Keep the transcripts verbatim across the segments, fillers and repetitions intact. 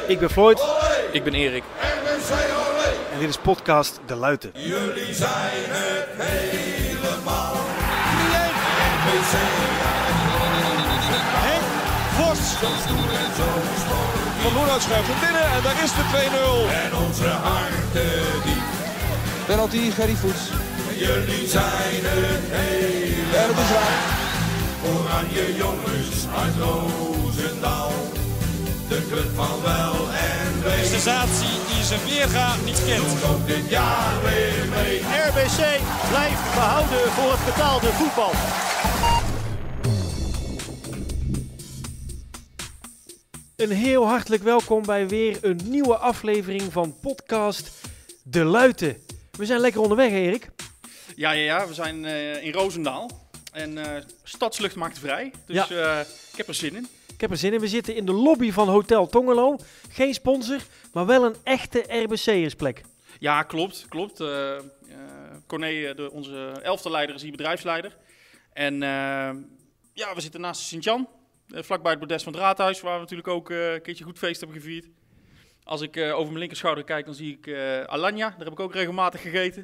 Ik ben Floyd. Ik ben Erik. En dit is podcast De Luiten. Jullie zijn het helemaal. Henk Vos. Van Loenhout schuift hem binnen en daar is de twee nul. En onze harten diep. Penalty, Gerry Voets. Jullie zijn het helemaal. En het is waar. Oranje jongens uit Roosendaal. De club van wel en wee. De sensatie die zijn weerga niet kent. Doet ook dit jaar weer mee. R B C blijft behouden voor het betaalde voetbal. Een heel hartelijk welkom bij weer een nieuwe aflevering van podcast De Luiten. We zijn lekker onderweg, Erik. Ja, ja, ja, we zijn uh, in Roosendaal. En uh, stadslucht maakt vrij. Dus Ja. uh, ik heb er zin in. Ik heb er zin in. We zitten in de lobby van Hotel Tongelo. Geen sponsor, maar wel een echte R B C'ersplek. Ja, klopt. klopt. Uh, uh, Corné, de, onze elfde leider, is hier bedrijfsleider. En uh, ja, we zitten naast Sint-Jan. Uh, vlakbij het bordes van het Raadhuis. Waar we natuurlijk ook uh, een keertje goed feest hebben gevierd. Als ik uh, over mijn linkerschouder kijk, dan zie ik uh, Alanya. Daar heb ik ook regelmatig gegeten.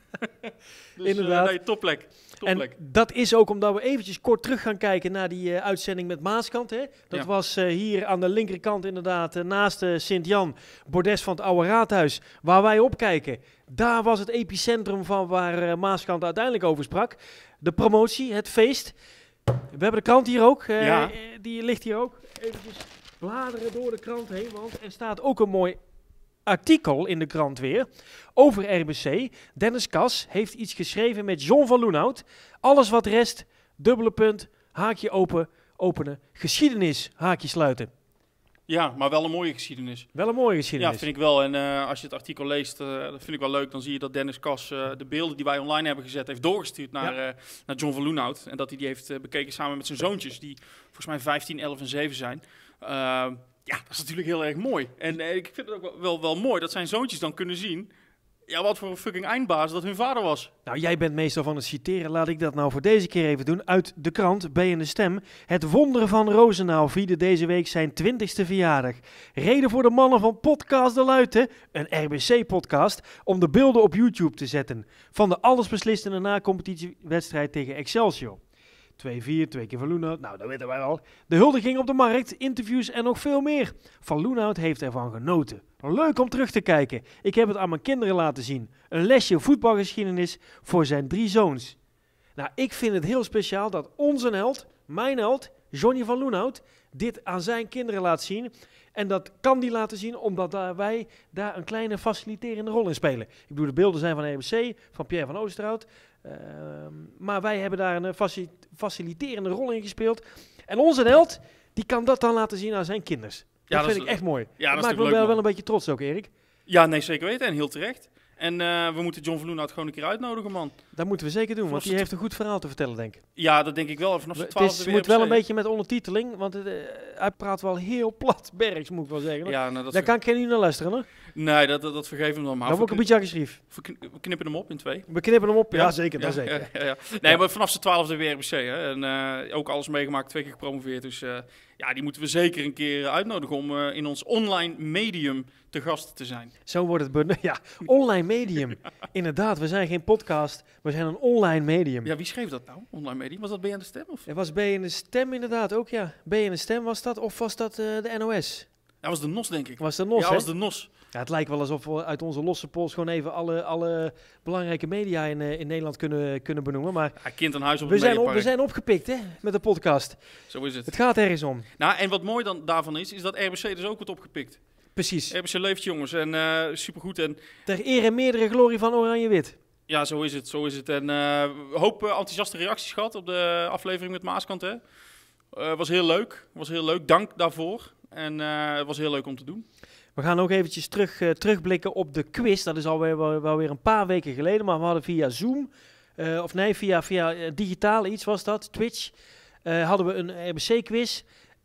Dus, Inderdaad. Uh, nee, topplek. topplek. En dat is ook omdat we eventjes kort terug gaan kijken naar die uh, uitzending met Maaskant. Hè? Dat Ja. was uh, hier aan de linkerkant inderdaad, uh, naast uh, Sint-Jan, bordes van het oude raadhuis, waar wij op kijken. Daar was het epicentrum van waar uh, Maaskant uiteindelijk over sprak. De promotie, het feest. We hebben de krant hier ook, uh, Ja. die ligt hier ook. Eventjes bladeren door de krant heen, want er staat ook een mooi artikel in de krant weer over R B C. Dennis Kas heeft iets geschreven met John van Loenhout. Alles wat rest, dubbele punt, haakje open, openen, geschiedenis, haakje sluiten. Ja, maar wel een mooie geschiedenis. Wel een mooie geschiedenis. Ja, vind ik wel. En uh, als je het artikel leest, uh, dat vind ik wel leuk. Dan zie je dat Dennis Kas uh, de beelden die wij online hebben gezet, heeft doorgestuurd naar, Ja. uh, naar John van Loenhout. En dat hij die heeft uh, bekeken samen met zijn zoontjes, die volgens mij vijftien, elf en zeven zijn. Uh, ja, dat is natuurlijk heel erg mooi. En uh, ik vind het ook wel, wel, wel mooi dat zijn zoontjes dan kunnen zien, ja, wat voor een fucking eindbaas dat hun vader was. Nou, jij bent meestal van het citeren. Laat ik dat nou voor deze keer even doen. Uit de krant, B en de Stem. Het wonderen van Roosendaal vierde deze week zijn twintigste verjaardag. Reden voor de mannen van Podcast De Luiten, een R B C-podcast, om de beelden op YouTube te zetten. Van de allesbeslissende na-competitiewedstrijd tegen Excelsior. twee vier, twee keer Van Loenhout, nou dat weten wij al. De huldiging op de markt, interviews en nog veel meer. Van Loenhout heeft ervan genoten. Leuk om terug te kijken. Ik heb het aan mijn kinderen laten zien. Een lesje voetbalgeschiedenis voor zijn drie zoons. Nou, ik vind het heel speciaal dat onze held, mijn held, Johnny van Loenhout, dit aan zijn kinderen laat zien. En dat kan die laten zien omdat daar wij daar een kleine faciliterende rol in spelen. Ik bedoel, de beelden zijn van R B C, van Pierre van Oosterhout. Uh, maar wij hebben daar een faci- faciliterende rol in gespeeld. En onze held, die kan dat dan laten zien aan zijn kinders. Ja, dat dat vind is- ik echt mooi. Ja, dat dat is maakt me natuurlijk wel, leuk, wel man. een beetje trots ook, Erik. Ja, nee, zeker weten. En heel terecht. En uh, we moeten John van Loenhout gewoon een keer uitnodigen, man. Dat moeten we zeker doen, want Vanaf die de heeft een goed verhaal te vertellen, denk ik. Ja, dat denk ik wel. Vanaf de Het twaalfde is, weer moet wel op een zee. beetje met ondertiteling, want het, uh, hij praat wel heel plat Bergs, moet ik wel zeggen. Ja, nou, dat Daar kan ik geen niet naar luisteren, hoor. Nee, dat, dat, dat vergeven we dan maar. Dan word ik een beetje agressief. Verkn- We knippen hem op in twee. We knippen hem op. Ja, Ja. zeker, dat Ja, zeker. ja, ja, ja. Nee, maar vanaf zijn twaalfde weer R B C. Hè. En uh, ook alles meegemaakt, twee keer gepromoveerd. Dus uh, ja, die moeten we zeker een keer uitnodigen om uh, in ons online medium te gast te zijn. Zo wordt het. ben- Ja, online medium. Inderdaad, we zijn geen podcast, we zijn een online medium. Ja, wie schreef dat nou? Online medium? Was dat B aan de Stem? Of? Er was B en de Stem inderdaad ook, ja. B en de Stem was dat, of was dat uh, de N O S? Dat was de N O S, denk ik. Was dat Nos, ja, hè? was de N O S. Ja, het lijkt wel alsof we uit onze losse pols gewoon even alle, alle belangrijke media in, uh, in Nederland kunnen, kunnen benoemen. Maar Ja, kind en huis op we het zijn, op, Mediapark. we zijn opgepikt, hè, met de podcast. Zo is het. Het gaat ergens om. Nou, en wat mooi dan daarvan is, is dat R B C dus ook wordt opgepikt. Precies. R B C leeft, jongens. En uh, supergoed. En Ter eer en meerdere glorie van Oranje-Wit. ja, zo is het. Zo is het. En uh, een hoop uh, enthousiaste reacties gehad op de aflevering met Maaskant. Hè. Uh, was heel leuk. Was heel leuk. Dank daarvoor. En uh, het was heel leuk om te doen. We gaan ook eventjes terug, uh, terugblikken op de quiz. Dat is alweer wel, wel weer een paar weken geleden. Maar we hadden via Zoom, uh, of nee, via, via uh, digitaal iets was dat, Twitch, uh, hadden we een R B C-quiz.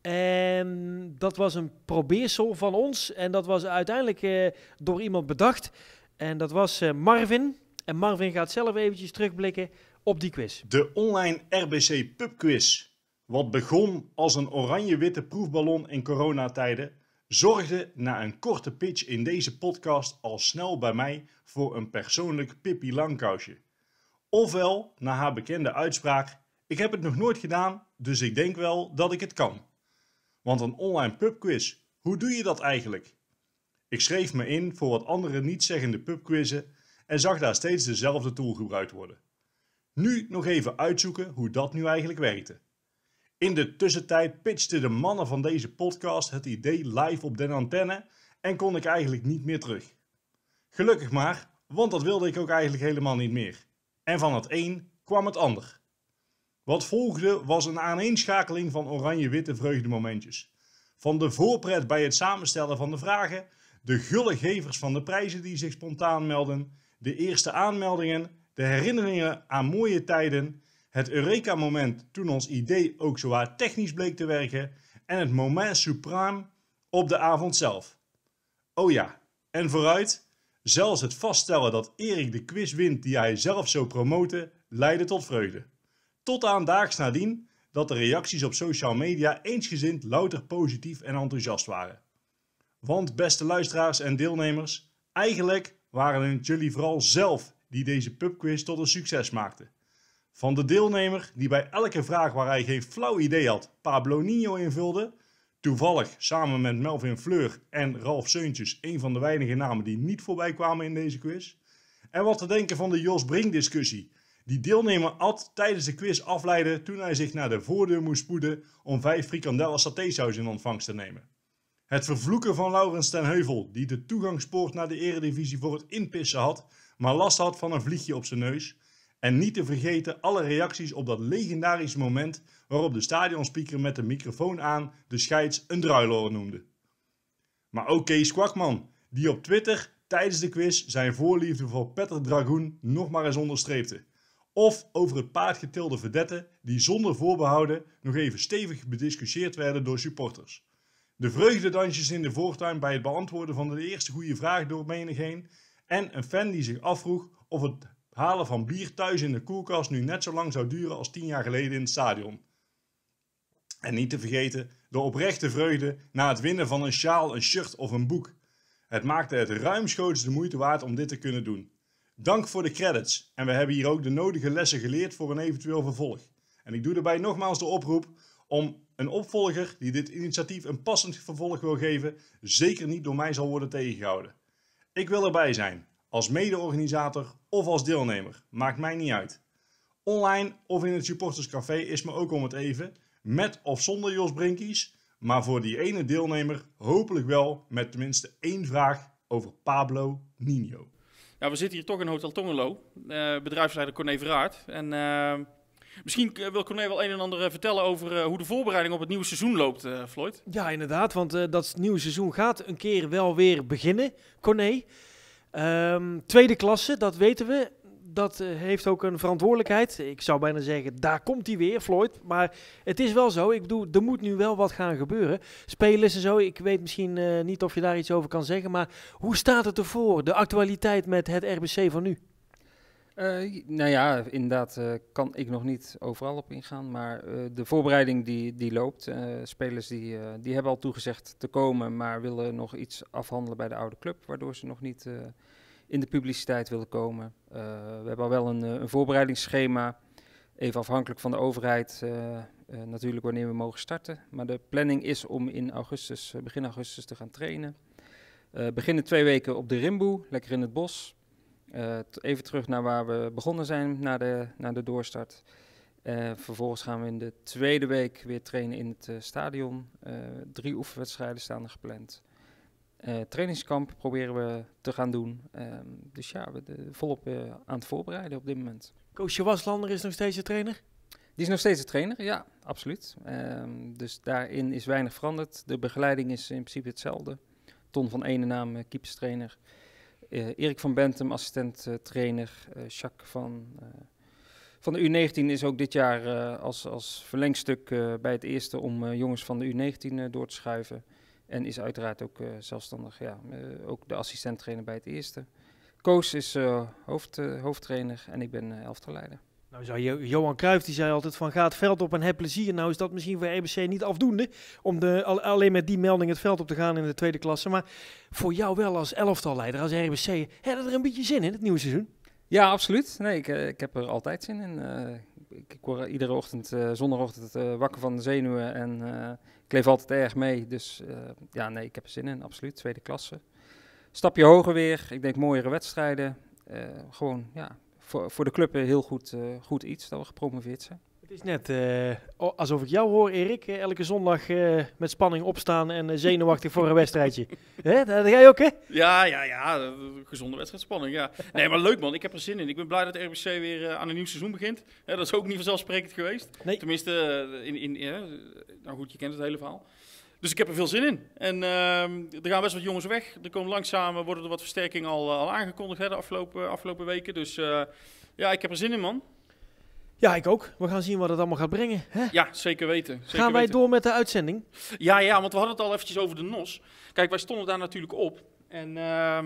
En dat was een probeersel van ons. En dat was uiteindelijk uh, door iemand bedacht. En dat was uh, Marvin. En Marvin gaat zelf eventjes terugblikken op die quiz. De online R B C pubquiz. Wat begon als een oranje-witte proefballon in coronatijden, zorgde na een korte pitch in deze podcast al snel bij mij voor een persoonlijk Pippi Langkous. Ofwel, na haar bekende uitspraak, ik heb het nog nooit gedaan, dus ik denk wel dat ik het kan. Want een online pubquiz, hoe doe je dat eigenlijk? Ik schreef me in voor wat andere niet-zeggende pubquizzen en zag daar steeds dezelfde tool gebruikt worden. Nu nog even uitzoeken hoe dat nu eigenlijk werkte. In de tussentijd pitchten de mannen van deze podcast het idee live op den antenne en kon ik eigenlijk niet meer terug. Gelukkig maar, want dat wilde ik ook eigenlijk helemaal niet meer. En van het een kwam het ander. Wat volgde was een aaneenschakeling van oranje-witte vreugdemomentjes. Van de voorpret bij het samenstellen van de vragen, de gulle gevers van de prijzen die zich spontaan melden, de eerste aanmeldingen, de herinneringen aan mooie tijden, het Eureka-moment toen ons idee ook zowaar technisch bleek te werken en het moment suprême op de avond zelf. Oh ja, en vooruit, zelfs het vaststellen dat Erik de quiz wint die hij zelf zo promoten, leidde tot vreugde. Tot aan daags nadien dat de reacties op social media eensgezind louter positief en enthousiast waren. Want beste luisteraars en deelnemers, eigenlijk waren het jullie vooral zelf die deze pubquiz tot een succes maakten. Van de deelnemer die bij elke vraag waar hij geen flauw idee had Pablo Niño invulde, toevallig samen met Melvin Fleur en Ralf Seuntjes een van de weinige namen die niet voorbij kwamen in deze quiz. En wat te denken van de Jos Brink discussie, die deelnemer Ad tijdens de quiz afleidde toen hij zich naar de voordeur moest spoeden om vijf frikandellen satésaus in ontvangst te nemen. Het vervloeken van Laurens ten Heuvel, die de toegangspoort naar de eredivisie voor het inpissen had, maar last had van een vliegje op zijn neus. En niet te vergeten alle reacties op dat legendarische moment waarop de stadionspeaker met de microfoon aan de scheids een druiloor noemde. Maar ook Kees Kwakman, die op Twitter tijdens de quiz zijn voorliefde voor Petter Dragoen nog maar eens onderstreepte. Of over het paardgetilde vedette die zonder voorbehouden nog even stevig bediscussieerd werden door supporters. De vreugdedansjes in de voortuin bij het beantwoorden van de eerste goede vraag door menigeen. En een fan die zich afvroeg of het halen van bier thuis in de koelkast nu net zo lang zou duren als tien jaar geleden in het stadion. En niet te vergeten de oprechte vreugde na het winnen van een sjaal, een shirt of een boek. Het maakte het ruimschoots de moeite waard om dit te kunnen doen. Dank voor de credits en we hebben hier ook de nodige lessen geleerd voor een eventueel vervolg. En ik doe daarbij nogmaals de oproep om een opvolger die dit initiatief een passend vervolg wil geven, zeker niet door mij zal worden tegengehouden. Ik wil erbij zijn, als mede-organisator of als deelnemer, maakt mij niet uit. Online of in het supporterscafé is me ook om het even, met of zonder Jos Brinkies, maar voor die ene deelnemer hopelijk wel met tenminste één vraag over Pablo Niño. Ja, we zitten hier toch in Hotel Tongelo, uh, bedrijfsleider Corné Verhaert. En uh, misschien wil Corné wel een en ander vertellen over uh, hoe de voorbereiding op het nieuwe seizoen loopt, uh, Floyd. Ja, inderdaad, want uh, dat nieuwe seizoen gaat een keer wel weer beginnen, Corné. Um, tweede klasse, dat weten we. Dat uh, heeft ook een verantwoordelijkheid. Ik zou bijna zeggen, daar komt hij weer, Floyd. Maar het is wel zo, ik bedoel, er moet nu wel wat gaan gebeuren. Spelers en zo, ik weet misschien uh, niet of je daar iets over kan zeggen. Maar hoe staat het ervoor, de actualiteit met het R B C van nu? Uh, nou ja, inderdaad uh, kan ik nog niet overal op ingaan. Maar uh, de voorbereiding die, die loopt. Uh, spelers die, uh, die hebben al toegezegd te komen, maar willen nog iets afhandelen bij de oude club. Waardoor ze nog niet uh, in de publiciteit willen komen. Uh, we hebben al wel een, een voorbereidingsschema. Even afhankelijk van de overheid uh, uh, natuurlijk wanneer we mogen starten. Maar de planning is om in augustus, uh, begin augustus te gaan trainen. Uh, beginnen twee weken op de Rimboe, lekker in het bos. Uh, t- even terug naar waar we begonnen zijn, naar de, naar de doorstart. Uh, vervolgens gaan we in de tweede week weer trainen in het uh, stadion. Uh, drie oefenwedstrijden staan er gepland. Uh, trainingskamp proberen we te gaan doen. Uh, dus ja, we de, volop uh, aan het voorbereiden op dit moment. Koosje Waslander is nog steeds de trainer? Die is nog steeds de trainer, ja, absoluut. Uh, dus daarin is weinig veranderd. De begeleiding is in principe hetzelfde. Ton van Enenaam, uh, keeperstrainer. Uh, Erik van Bentum, assistent uh, trainer. Uh, Jacques van, uh, van de U negentien is ook dit jaar uh, als, als verlengstuk uh, bij het eerste om uh, jongens van de U negentien uh, door te schuiven. En is uiteraard ook uh, zelfstandig, ja, uh, ook de assistent trainer bij het eerste. Koos is uh, hoofd, uh, hoofdtrainer en ik ben uh, elftalleider. Nou, zei Jo- Johan Cruijff die zei altijd van ga het veld op en heb plezier. Nou is dat misschien voor R B C niet afdoende om de, al, alleen met die melding het veld op te gaan in de tweede klasse. Maar voor jou wel als elftalleider, als R B C, heb je er een beetje zin in het nieuwe seizoen? Ja, absoluut. Nee, ik, uh, ik heb er altijd zin in. Uh, ik, ik word iedere ochtend, uh, zondagochtend uh, wakker van de zenuwen en uh, ik leef altijd erg mee. Dus uh, ja, nee, ik heb er zin in, absoluut. Tweede klasse. Stapje hoger weer. Ik denk mooiere wedstrijden. Uh, gewoon, ja, voor, voor de club heel goed, uh, goed iets dat we gepromoveerd zijn. Het is net uh, alsof ik jou hoor, Erik. Uh, elke zondag uh, met spanning opstaan en uh, zenuwachtig voor een wedstrijdje. Hè? Dat ga je ook, hè? Ja, ja, ja. Gezonde wedstrijdspanning, ja. Nee, maar leuk man. Ik heb er zin in. Ik ben blij dat de R B C weer uh, aan een nieuw seizoen begint. Ja, dat is ook niet vanzelfsprekend geweest. Nee. Tenminste, uh, in, in, uh, nou goed, je kent het hele verhaal. Dus ik heb er veel zin in. En uh, er gaan best wat jongens weg. Er komen langzaam, worden er wat versterkingen al, al aangekondigd hè, de afgelopen, afgelopen weken. Dus uh, ja, ik heb er zin in, man. Ja, ik ook. We gaan zien wat het allemaal gaat brengen. Hè? Ja, zeker weten. Zeker gaan wij weten. door met de uitzending? Ja, ja, want we hadden het al eventjes over de N O S. Kijk, wij stonden daar natuurlijk op. En uh,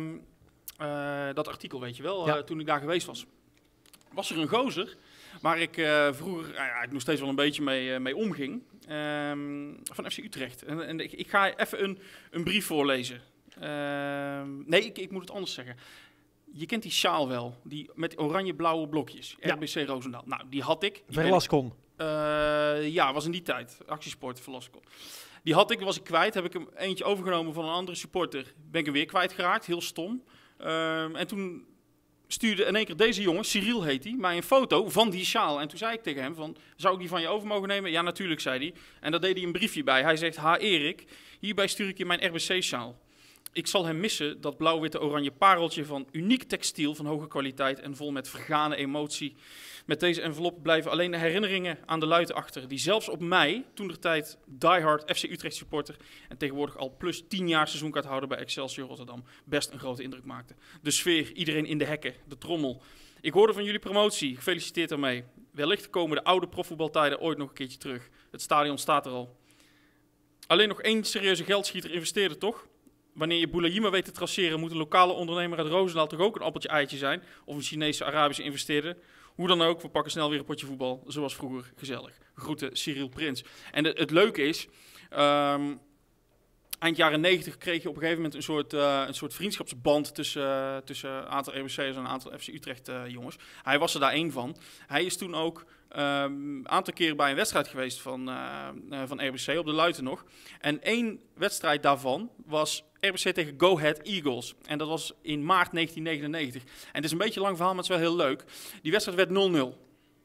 uh, dat artikel, weet je wel, ja. uh, toen ik daar geweest was. Was er een gozer waar ik uh, vroeger, uh, ja, ik nog steeds wel een beetje mee, uh, mee omging. Um, van F C Utrecht. En, en ik, ik ga even een, een brief voorlezen. Uh, nee, ik, ik moet het anders zeggen. Je kent die sjaal wel, die met oranje-blauwe blokjes. Ja. R B C Roosendaal. Nou, die had ik. Die Velascon. Uh, ja, was in die tijd. Actiesport, Velascon. Die had ik, die was ik kwijt. Heb ik hem eentje overgenomen van een andere supporter. Ben ik hem weer kwijtgeraakt, heel stom. Uh, en toen stuurde in één keer deze jongen, Cyril heet hij, mij een foto van die sjaal. En toen zei ik tegen hem van, zou ik die van je over mogen nemen? Ja, natuurlijk, zei hij. En daar deed hij een briefje bij. Hij zegt, ha Erik, hierbij stuur ik je mijn R B C-sjaal. Ik zal hem missen, dat blauw-witte oranje pareltje van uniek textiel van hoge kwaliteit en vol met vergane emotie. Met deze envelop blijven alleen de herinneringen aan de luiten achter, die zelfs op mij, toentertijd diehard F C Utrecht supporter en tegenwoordig al plus tien jaar seizoenkaarthouder bij Excelsior Rotterdam, best een grote indruk maakte. De sfeer, iedereen in de hekken, de trommel. Ik hoorde van jullie promotie, gefeliciteerd daarmee. Wellicht komen de oude profvoetbaltijden ooit nog een keertje terug. Het stadion staat er al. Alleen nog één serieuze geldschieter investeerde, toch? Wanneer je Boulahima weet te traceren, moet een lokale ondernemer uit Roosendaal toch ook een appeltje eitje zijn? Of een Chinese Arabische investeerder? Hoe dan ook, we pakken snel weer een potje voetbal, zoals vroeger gezellig. Groeten, Cyril Prins. En de, het leuke is, um, eind jaren negentig kreeg je op een gegeven moment een soort, uh, een soort vriendschapsband tussen, uh, tussen een aantal R B C'ers en een aantal F C Utrecht uh, jongens. Hij was er daar één van. Hij is toen ook een um, aantal keren bij een wedstrijd geweest van, uh, uh, van R B C, op de Luiten nog. En één wedstrijd daarvan was R B C tegen Go Ahead Eagles. En dat was in maart negentien negenennegentig. En het is een beetje een lang verhaal, maar het is wel heel leuk. Die wedstrijd werd nul nul.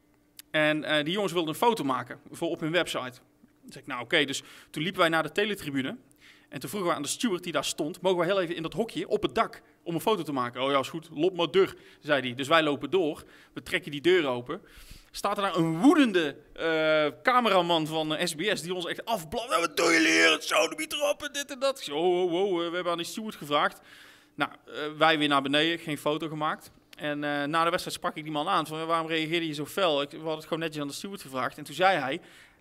En uh, die jongens wilden een foto maken voor op hun website. Toen zei ik, nou oké, okay, dus toen liepen wij naar de teletribune. En toen vroegen we aan de steward die daar stond, mogen we heel even in dat hokje op het dak om een foto te maken? Oh ja, is goed, lop maar deur, zei hij. Dus wij lopen door, we trekken die deur open. Staat er daar een woedende uh, cameraman van uh, S B S die ons echt afblaft. Nou, wat doen jullie hier? Het zouden niet erop en dit en dat. Ik zei, oh, oh, oh, we hebben aan die steward gevraagd. Nou, uh, wij weer naar beneden, geen foto gemaakt. En uh, na de wedstrijd sprak ik die man aan van, waarom reageerde je zo fel? Ik, we hadden het gewoon netjes aan de steward gevraagd. En toen zei hij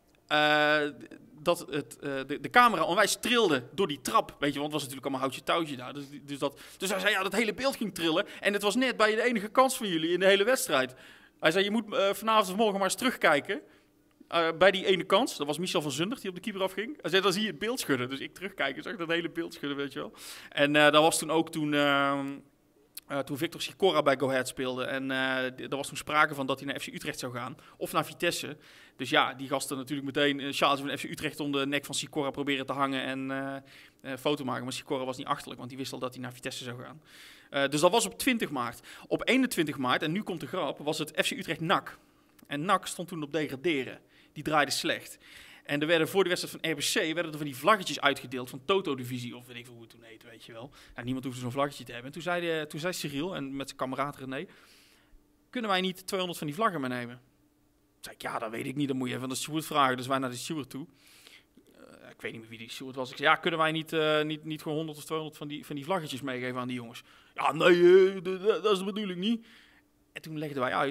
uh, dat het, uh, de, de camera onwijs trilde door die trap. Weet je, want het was natuurlijk allemaal houtje touwtje daar. Dus, dus, dat, dus hij zei, ja, dat hele beeld ging trillen. En het was net bij de enige kans van jullie in de hele wedstrijd. Hij zei, je moet uh, vanavond of morgen maar eens terugkijken. Uh, bij die ene kans. Dat was Michel van Zundert die op de keeper afging. Hij zei, dan zie je het beeld schudden. Dus ik terugkijken, zag dat hele beeld schudden, weet je wel. En uh, dat was toen ook toen, uh, uh, toen Victor Sikora bij Go Ahead speelde. En uh, er was toen sprake van dat hij naar F C Utrecht zou gaan. Of naar Vitesse. Dus ja, die gasten natuurlijk meteen een sjaaltje van F C Utrecht om de nek van Sikora proberen te hangen en uh, uh, foto maken. Maar Sikora was niet achterlijk, want die wist al dat hij naar Vitesse zou gaan. Uh, dus dat was op twintig maart. Op eenentwintig maart, en nu komt de grap, was het F C Utrecht N A C. En N A C stond toen op degraderen. Die draaide slecht. En er werden voor de wedstrijd van R B C werden er van die vlaggetjes uitgedeeld van Toto-divisie, of weet ik veel hoe het toen heette, weet je wel. Nou, niemand hoefde zo'n vlaggetje te hebben. En toen zei, de, toen zei Cyril en met zijn kameraad René, kunnen wij niet tweehonderd van die vlaggen meenemen? Toen zei ik, ja, dat weet ik niet, dan moet je even aan de steward vragen. Dus wij naar de steward toe. Uh, ik weet niet meer wie die steward was. Ik zei, ja, kunnen wij niet, uh, niet, niet gewoon honderd of tweehonderd van die, van die vlaggetjes meegeven aan die jongens? Ja, nee, uh, dat is de bedoeling niet. En toen legden wij uit,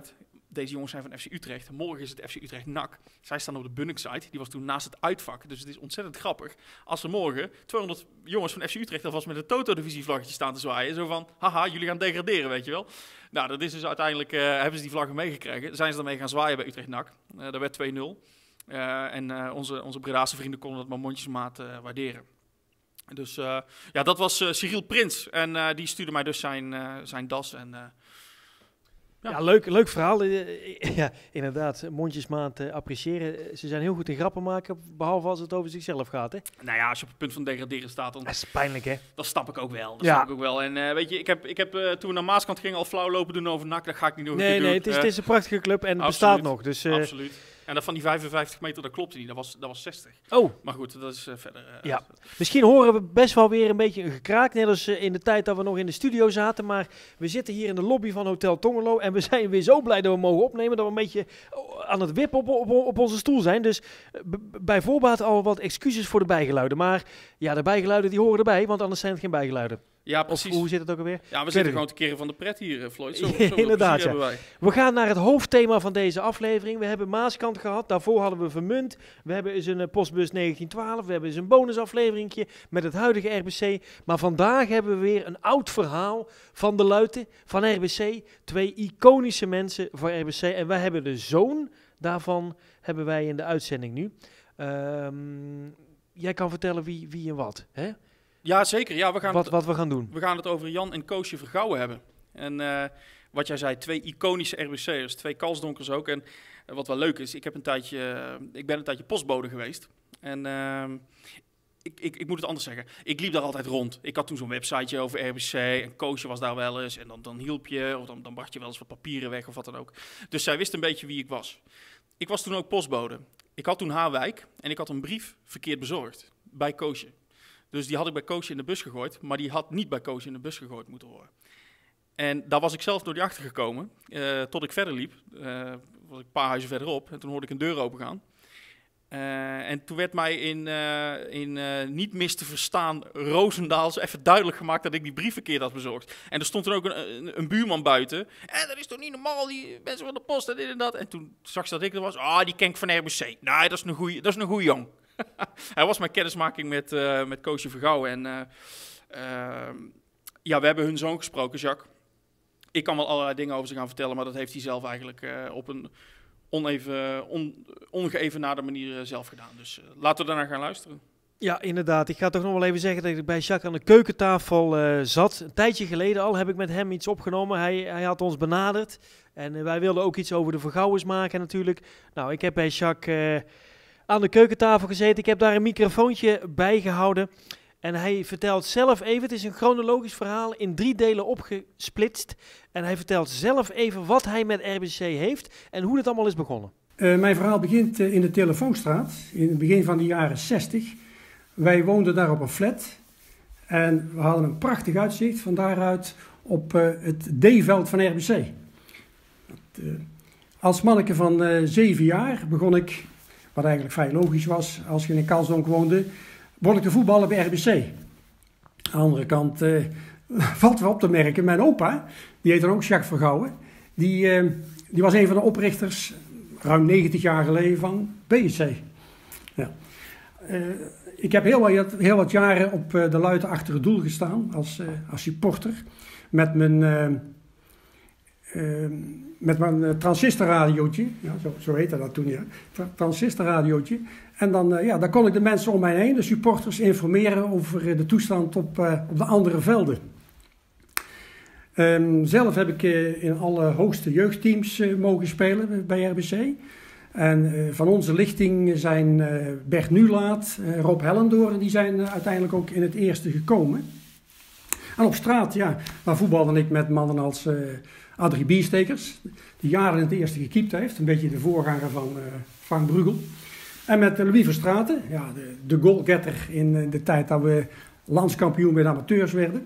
deze jongens zijn van F C Utrecht. Morgen is het F C Utrecht N A C. Zij staan op de Bunnik-site. Die was toen naast het uitvak. Dus het is ontzettend grappig. Als er morgen tweehonderd jongens van F C Utrecht alvast met een Toto-divisie-vlaggetje staan te zwaaien. Zo van, haha, jullie gaan degraderen, weet je wel. Nou, dat is dus uiteindelijk, uh, hebben ze die vlaggen meegekregen. Zijn ze daarmee gaan zwaaien bij Utrecht N A C. Uh, dat werd twee nul. Uh, en uh, onze, onze Bredaanse vrienden konden dat maar mondjesmaat uh, waarderen. Dus uh, ja, dat was uh, Cyril Prins. En uh, die stuurde mij dus zijn, uh, zijn das. En, uh, ja, ja leuk, leuk verhaal. Uh, ja, inderdaad, mondjesmaat uh, appreciëren. Ze zijn heel goed in grappen maken, behalve als het over zichzelf gaat. Hè? Nou ja, als je op het punt van degraderen staat, dan... Dat is pijnlijk, hè? Dat snap ik ook wel. Dat ja. snap ik ook wel. En uh, weet je, ik heb, ik heb uh, toen we naar Maaskant gingen al flauw lopen doen over N A C. Dat ga ik niet nog nee, een keer nee, doen. het is, uh, het is een prachtige club en het absoluut, bestaat nog. Dus, uh, absoluut. En dat van die vijfenvijftig meter, dat klopte niet. Dat was, dat was zestig. Oh. Maar goed, dat is uh, verder... Uh, ja. Misschien horen we best wel weer een beetje een gekraak. Net als uh, in de tijd dat we nog in de studio zaten. Maar we zitten hier in de lobby van Hotel Tongelo. En we zijn weer zo blij dat we mogen opnemen. Dat we een beetje aan het wippen op, op, op onze stoel zijn. Dus b- bij voorbaat al wat excuses voor de bijgeluiden. Maar ja, de bijgeluiden die horen erbij. Want anders zijn het geen bijgeluiden. Ja, precies. Of hoe zit het ook alweer? Ja, we zitten gewoon te keren van de pret hier, Floyd. Zo, zo inderdaad, ja. wij. We gaan naar het hoofdthema van deze aflevering. We hebben Maaskant gehad, daarvoor hadden we Vermunt. We hebben eens een uh, Postbus negentien twaalf. We hebben eens een bonusafleveringje met het huidige R B C. Maar vandaag hebben we weer een oud verhaal van de Luiten, van R B C. Twee iconische mensen voor R B C. En wij hebben de zoon daarvan hebben wij in de uitzending nu. Um, jij kan vertellen wie, wie en wat, hè? Ja, zeker. Ja, we gaan wat, het, wat we gaan doen. We gaan het over Jan en Koosje Vergouwen hebben. En uh, wat jij zei, twee iconische R B C'ers, twee kalsdonkers ook. En uh, wat wel leuk is, ik, heb een tijdje, uh, ik ben een tijdje postbode geweest. En uh, ik, ik, ik moet het anders zeggen. Ik liep daar altijd rond. Ik had toen zo'n websiteje over R B C en Koosje was daar wel eens. En dan, dan hielp je, of dan, dan bracht je wel eens wat papieren weg of wat dan ook. Dus zij wist een beetje wie ik was. Ik was toen ook postbode. Ik had toen haar wijk en ik had een brief verkeerd bezorgd bij Koosje. Dus die had ik bij Koosje in de bus gegooid, maar die had niet bij Koosje in de bus gegooid moeten worden. En daar was ik zelf door die achter gekomen, uh, tot ik verder liep. Uh, was ik een paar huizen verderop en toen hoorde ik een deur opengaan. Uh, en toen werd mij in, uh, in uh, niet mis te verstaan Roosendaals even duidelijk gemaakt dat ik die brief verkeerd had bezorgd. En er stond er ook een, een, een buurman buiten. En dat is toch niet normaal, die mensen van de post en dit en dat. En toen zag ze dat ik er was. Ah, die ken ik van R B C. Nee, dat is een goeie, dat is een goeie jong. Hij was mijn kennismaking met, uh, met Koosje Vergouwen. En uh, uh, ja, we hebben hun zoon gesproken, Jacques. Ik kan wel allerlei dingen over ze gaan vertellen, maar dat heeft hij zelf eigenlijk uh, op een oneven, on, ongeëvenaarde manier uh, zelf gedaan. Dus uh, laten we daarna gaan luisteren. Ja, inderdaad. Ik ga toch nog wel even zeggen dat ik bij Jacques aan de keukentafel uh, zat. Een tijdje geleden al heb ik met hem iets opgenomen. Hij, hij had ons benaderd en uh, wij wilden ook iets over de Vergouwens maken natuurlijk. Nou, ik heb bij Jacques... Uh, aan de keukentafel gezeten. Ik heb daar een microfoontje bij gehouden. En hij vertelt zelf even, het is een chronologisch verhaal in drie delen opgesplitst. En hij vertelt zelf even wat hij met R B C heeft en hoe het allemaal is begonnen. Uh, mijn verhaal begint uh, in de Telefoonstraat, in het begin van de jaren zestig. Wij woonden daar op een flat. En we hadden een prachtig uitzicht van daaruit op uh, het D-veld van R B C. Dat, uh, als manneke van uh, zeven jaar begon ik... Wat eigenlijk vrij logisch was, als je in Kalsdonk woonde, begon ik te voetballen bij R B C. Aan de andere kant uh, valt wel op te merken, mijn opa, die heet dan ook Jacques Vergouwen, die, uh, die was een van de oprichters, ruim negentig jaar geleden, van B S C. Ja. Uh, ik heb heel wat, heel wat jaren op uh, de Luiten achter het doel gestaan, als, uh, als supporter, met mijn... Uh, Uh, met mijn uh, transistorradiootje, ja, zo, zo heette dat toen, ja, Tra- transistorradiootje. En dan, uh, ja, dan kon ik de mensen om mij heen, de supporters, informeren over uh, de toestand op, uh, op de andere velden. Um, zelf heb ik uh, in alle hoogste jeugdteams uh, mogen spelen bij R B C. En uh, van onze lichting zijn uh, Bert Nulaat, uh, Rob Hellendoorn, die zijn uh, uiteindelijk ook in het eerste gekomen. En op straat, ja, daar voetbalde ik met mannen als... Uh, Adrie Bierstekers, die jaren in het eerste gekiept heeft. Een beetje de voorganger van uh, Frank Brugel. En met uh, Louis Verstraeten, ja, de, de goalgetter in uh, de tijd dat we landskampioen bij de amateurs werden.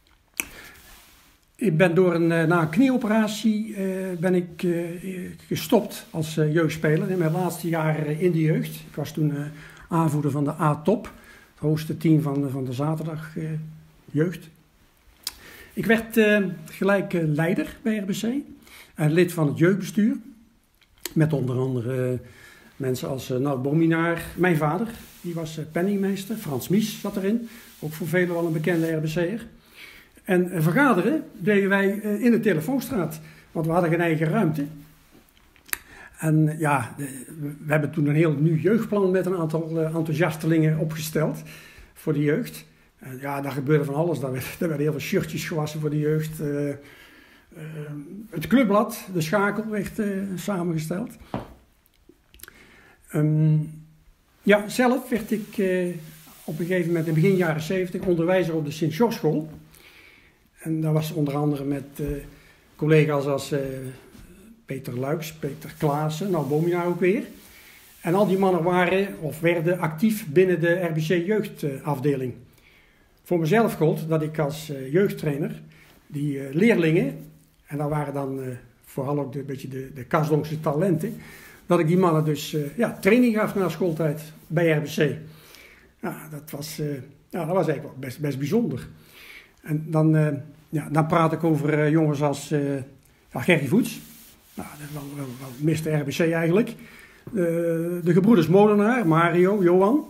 Ik ben door een, uh, na een knieoperatie uh, ben ik uh, gestopt als uh, jeugdspeler in mijn laatste jaren in de jeugd. Ik was toen uh, aanvoerder van de A-top, het hoogste team van, van de zaterdag uh, jeugd. Ik werd uh, gelijk uh, leider bij R B C. en lid van het jeugdbestuur. Met onder andere uh, mensen als uh, Nout Bominaar, mijn vader, die was uh, penningmeester. Frans Mies zat erin, ook voor velen wel een bekende R B C'er. En uh, vergaderen deden wij uh, in de Telefoonstraat, want we hadden geen eigen ruimte. En uh, ja, de, we hebben toen een heel nieuw jeugdplan met een aantal uh, enthousiastelingen opgesteld voor de jeugd. En ja, daar gebeurde van alles. Daar, werd, daar werden heel veel shirtjes gewassen voor de jeugd. Uh, uh, het clubblad, de schakel, werd uh, samengesteld. Um, ja, zelf werd ik uh, op een gegeven moment in begin jaren zeventig onderwijzer op de Sint-George-school. En dat was onder andere met uh, collega's als uh, Peter Luiks, Peter Klaassen, nou Bominaar ook weer. En al die mannen waren of werden actief binnen de R B C jeugdafdeling. Voor mezelf gold dat ik als uh, jeugdtrainer die uh, leerlingen, en dat waren dan uh, vooral ook een beetje de, de Kasdonkse talenten, dat ik die mannen dus uh, ja, training gaf na schooltijd bij R B C. Ja, dat was, uh, ja, dat was eigenlijk wel best, best bijzonder. En dan, uh, ja, dan praat ik over uh, jongens als uh, ja, Gerry Voets. Nou, dat is wel, wel, wel mister R B C eigenlijk. Uh, de gebroeders Molenaar, Mario, Johan.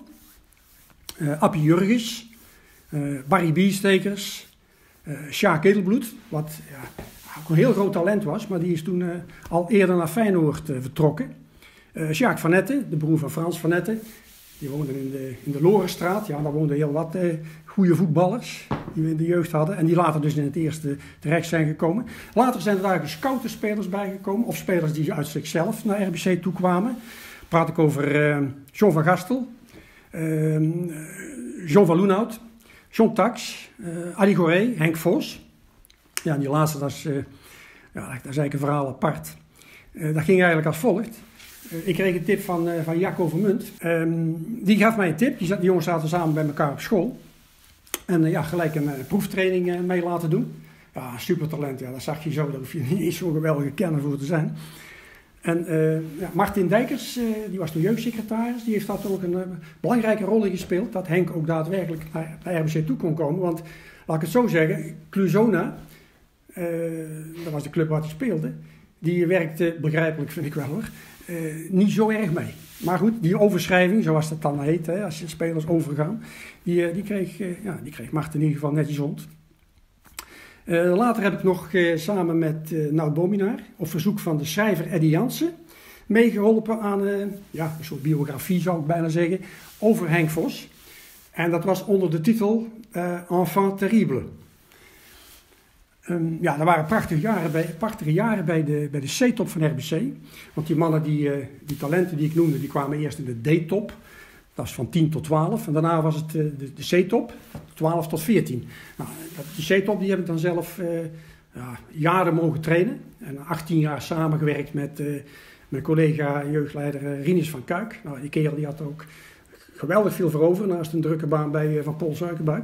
Uh, Appie Jurgens. Uh, Barry Biestekers. Uh, Sjaak Edelbloed. Wat ja, ook een heel groot talent was. Maar die is toen uh, al eerder naar Feyenoord uh, vertrokken. Uh, Sjaak van Netten, de broer van Frans van Netten. Die woonden in de, in de Lorenstraat. Ja, daar woonden heel wat uh, goede voetballers die we in de jeugd hadden. En die later dus in het eerste terecht zijn gekomen. Later zijn er daar gescoute spelers bijgekomen. Of spelers die uit zichzelf naar R B C toe kwamen. Praat ik over uh, John van Gastel. Uh, John van Loenhout. John Tax. Uh, Adi Goré. Henk Vos. Ja, en die laatste, dat is, uh, ja, dat is eigenlijk een verhaal apart. Uh, dat ging eigenlijk als volgt. Ik kreeg een tip van, uh, van Jacco Vermunt. Um, die gaf mij een tip. Die, zat, die jongens zaten samen bij elkaar op school. En uh, ja, gelijk een uh, proeftraining uh, mee laten doen. Ja, supertalent. Ja, dat zag je zo. Daar hoef je niet eens zo'n geweldige kenner voor te zijn. En uh, ja, Martin Dijkers, uh, die was toen jeugdsecretaris. Die heeft daar ook een uh, belangrijke rol in gespeeld. Dat Henk ook daadwerkelijk naar, naar R B C toe kon komen. Want, laat ik het zo zeggen, Cluzona, uh, dat was de club waar hij speelde. Die werkte, begrijpelijk vind ik wel hoor, uh, niet zo erg mee. Maar goed, die overschrijving, zoals dat dan heet, hè, als je spelers overgaan, die, uh, die, kreeg, uh, ja, die kreeg Martin in ieder geval netjes rond. Uh, later heb ik nog uh, samen met uh, Nout Bominaar, op verzoek van de schrijver Eddie Jansen, meegeholpen aan uh, ja, een soort biografie zou ik bijna zeggen, over Henk Vos. En dat was onder de titel uh, Enfant Terrible. Um, ja, er waren prachtige jaren bij, prachtige jaren bij de, bij de C-top van R B C. Want die mannen, die, uh, die talenten die ik noemde, die kwamen eerst in de D-top. Dat is van tien tot twaalf. En daarna was het uh, de, de C-top, twaalf tot veertien. Nou, die C-top die heb ik dan zelf uh, ja, jaren mogen trainen. En achttien jaar samengewerkt met uh, mijn collega jeugdleider uh, Rinus van Kuik. Nou, die kerel die had ook geweldig veel voor over naast een drukke baan bij uh, Van Pol Suikerbuik.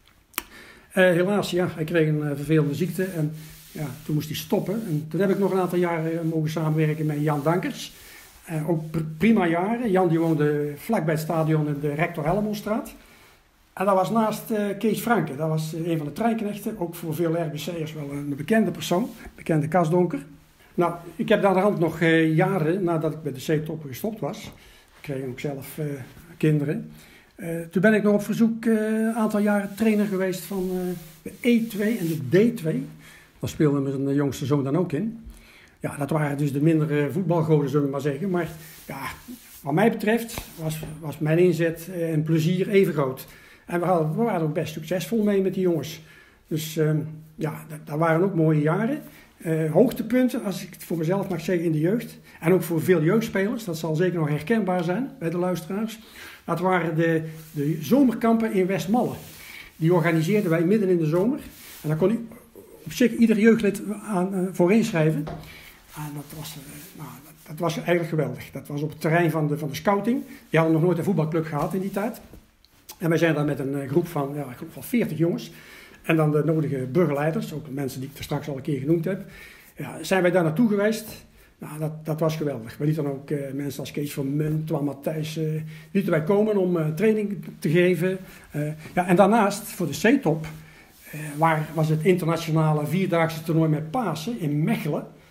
Uh, helaas, ja, hij kreeg een uh, vervelende ziekte en ja, toen moest hij stoppen. En toen heb ik nog een aantal jaren uh, mogen samenwerken met Jan Dankers. Uh, ook pr prima jaren. Jan die woonde vlakbij het stadion in de Rector Hellemonstraat. En dat was naast uh, Kees Franke. Dat was uh, een van de treinknechten. Ook voor veel R B C'ers wel een bekende persoon. Bekende kasdonker. Nou, ik heb daarna nog uh, jaren nadat ik bij de C-top gestopt was. Ik kreeg ook zelf uh, kinderen. Uh, toen ben ik nog op verzoek een uh, aantal jaren trainer geweest van uh, de E twee en de D twee. Daar speelde mijn jongste zoon dan ook in. Ja, dat waren dus de mindere voetbalgoden, zullen we maar zeggen. Maar ja, wat mij betreft was, was mijn inzet uh, en plezier even groot. En we, hadden, we waren ook best succesvol mee met die jongens. Dus uh, ja, dat waren ook mooie jaren. Uh, hoogtepunten, als ik het voor mezelf mag zeggen, in de jeugd. En ook voor veel jeugdspelers, dat zal zeker nog herkenbaar zijn bij de luisteraars. Dat waren de, de zomerkampen in Westmalle. Die organiseerden wij midden in de zomer. En daar kon ik op zich ieder jeugdlid aan, uh, voor inschrijven. En dat was, uh, nou, dat, dat was eigenlijk geweldig. Dat was op het terrein van de, van de scouting. Die hadden nog nooit een voetbalclub gehad in die tijd. En wij zijn daar met een uh, groep van, ja, een groep van veertig jongens. En dan de nodige begeleiders, ook de mensen die ik er straks al een keer genoemd heb. Ja, zijn wij daar naartoe geweest. Nou, dat, dat was geweldig. We lieten dan ook uh, mensen als Kees van Munt, Twan Matthijs, uh, lieten wij komen om uh, training te geven. Uh, ja, en daarnaast, voor de C-top, uh, waar was het internationale vierdaagse toernooi met Pasen in Mechelen.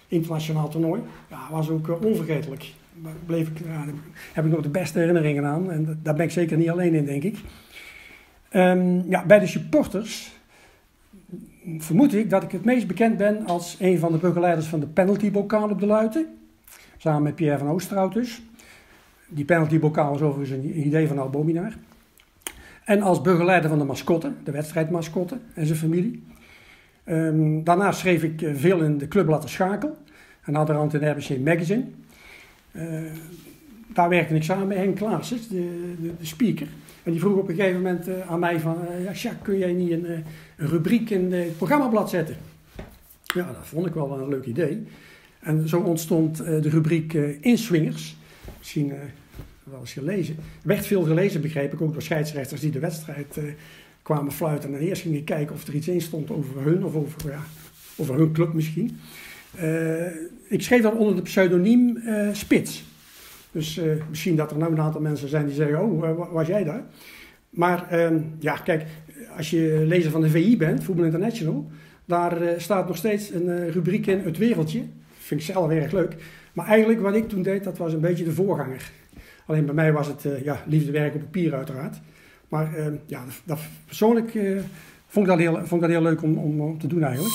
internationaal toernooi. Ja, was ook uh, onvergetelijk. Daar bleef ik, ja, daar heb ik nog de beste herinneringen aan. En dat, daar ben ik zeker niet alleen in, denk ik. Um, ja, bij de supporters vermoed ik dat ik het meest bekend ben als een van de begeleiders van de penaltybokaal op de Luiten. Samen met Pierre van Oosterhout dus. Die penaltybokaal was overigens een idee van Albominaar. En als begeleider van de mascotte, de wedstrijdmascotte en zijn familie. Um, daarnaast schreef ik uh, veel in de Clubblad de Schakel. En had er aan het R B C Magazine. Uh, daar werkte ik samen met Henk Klaassen, de, de, de speaker. En die vroeg op een gegeven moment uh, aan mij van... Uh, ja, Jacques, kun jij niet een, uh, een rubriek in uh, het programmablad zetten? Ja, dat vond ik wel een leuk idee. En zo ontstond uh, de rubriek uh, Inswingers. Misschien... Uh, wel eens gelezen. Er werd veel gelezen, begreep ik, ook door scheidsrechters die de wedstrijd uh, kwamen fluiten. En eerst gingen kijken of er iets in stond over hun of over, ja, over hun club misschien. Uh, ik schreef dat onder de pseudoniem uh, Spits. Dus uh, misschien dat er nou een aantal mensen zijn die zeggen, oh, uh, was jij daar? Maar uh, ja, kijk, als je lezer van de V I bent, Voetbal International, daar uh, staat nog steeds een uh, rubriek in, Het Wereldje. Vind ik zelf erg leuk. Maar eigenlijk wat ik toen deed, dat was een beetje de voorganger. Alleen bij mij was het uh, ja, liefdewerk op papier uiteraard. Maar uh, ja, dat, dat, persoonlijk uh, vond, ik dat heel, vond ik dat heel leuk om, om, om te doen eigenlijk.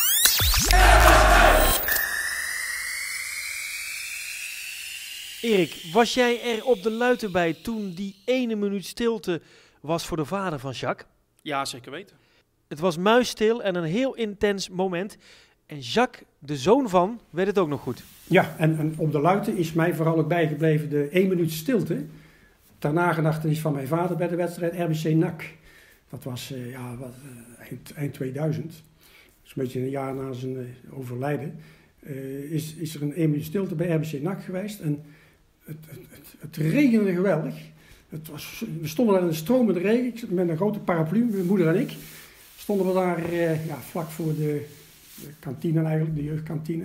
Erik, was jij er op de Luiten bij toen die ene minuut stilte was voor de vader van Jacques? Ja, zeker weten. Het was muisstil en een heel intens moment. En Jacques, de zoon van, weet het ook nog goed. Ja, en, en op de Luiten is mij vooral ook bijgebleven de één minuut stilte. Ter nagedachtenis van mijn vader bij de wedstrijd R B C N A C. Dat was uh, ja, wat, uh, eind, eind tweeduizend. Dus een beetje een jaar na zijn uh, overlijden. Uh, is, is er een één minuut stilte bij R B C N A C geweest. En het, het, het, het regende geweldig. Het was, we stonden daar in de stromende regen met een grote paraplu, mijn moeder en ik. Stonden we daar uh, ja, vlak voor de... De kantine eigenlijk, de jeugdkantine.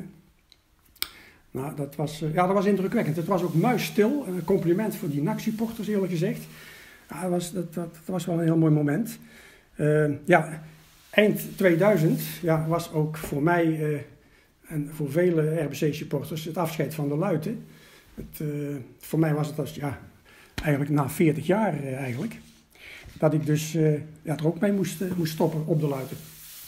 Nou, dat was, uh, ja, dat was indrukwekkend. Het was ook muisstil. Een compliment voor die N A C-supporters, eerlijk gezegd. Ja, dat, was, dat, dat, dat was wel een heel mooi moment. Uh, ja, eind tweeduizend ja, was ook voor mij uh, en voor vele R B C-supporters het afscheid van de Luiten. Het, uh, voor mij was het als, ja, eigenlijk na veertig jaar uh, eigenlijk. Dat ik dus uh, ja, er ook mee moest, uh, moest stoppen op de Luiten.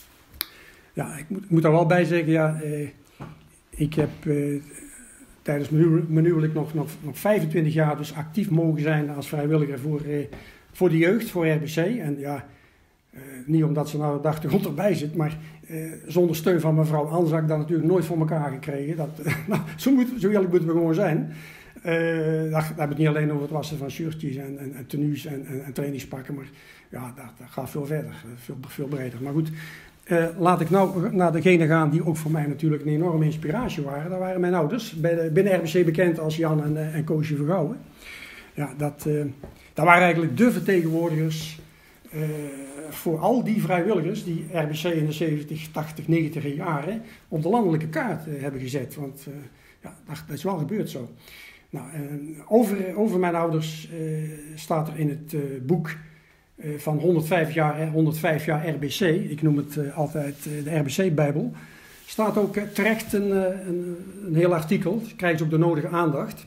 Ja, ik moet, ik moet er wel bij zeggen, ja, eh, ik heb eh, tijdens mijn huwelijk nog, nog, nog vijfentwintig jaar dus actief mogen zijn als vrijwilliger voor, eh, voor de jeugd, voor R B C. En ja, eh, niet omdat ze nou de dag de grond erbij zit, maar eh, zonder steun van mevrouw Ans had ik dat natuurlijk nooit voor elkaar gekregen. Dat, nou, zo, moet, zo eerlijk moeten we gewoon zijn. Uh, daar, daar heb ik niet alleen over het wassen van shirtjes en, en, en tenues en, en, en trainingspakken, maar ja, dat, dat gaat veel verder, veel, veel breder. Maar goed, uh, laat ik nou naar degene gaan die ook voor mij natuurlijk een enorme inspiratie waren. Dat waren mijn ouders, bij de, binnen R B C bekend als Jan en, en Koosje Vergouwen. Ja, dat, uh, dat waren eigenlijk de vertegenwoordigers uh, voor al die vrijwilligers die R B C in de zeventig, tachtig, negentig jaren op de landelijke kaart uh, hebben gezet. Want uh, ja, dat, dat is wel gebeurd zo. Nou, over, over mijn ouders uh, staat er in het uh, boek uh, van honderdvijf jaar, honderdvijf jaar R B C, ik noem het uh, altijd uh, de R B C-bijbel, staat ook uh, terecht een, uh, een, een heel artikel, krijgt ze ook de nodige aandacht.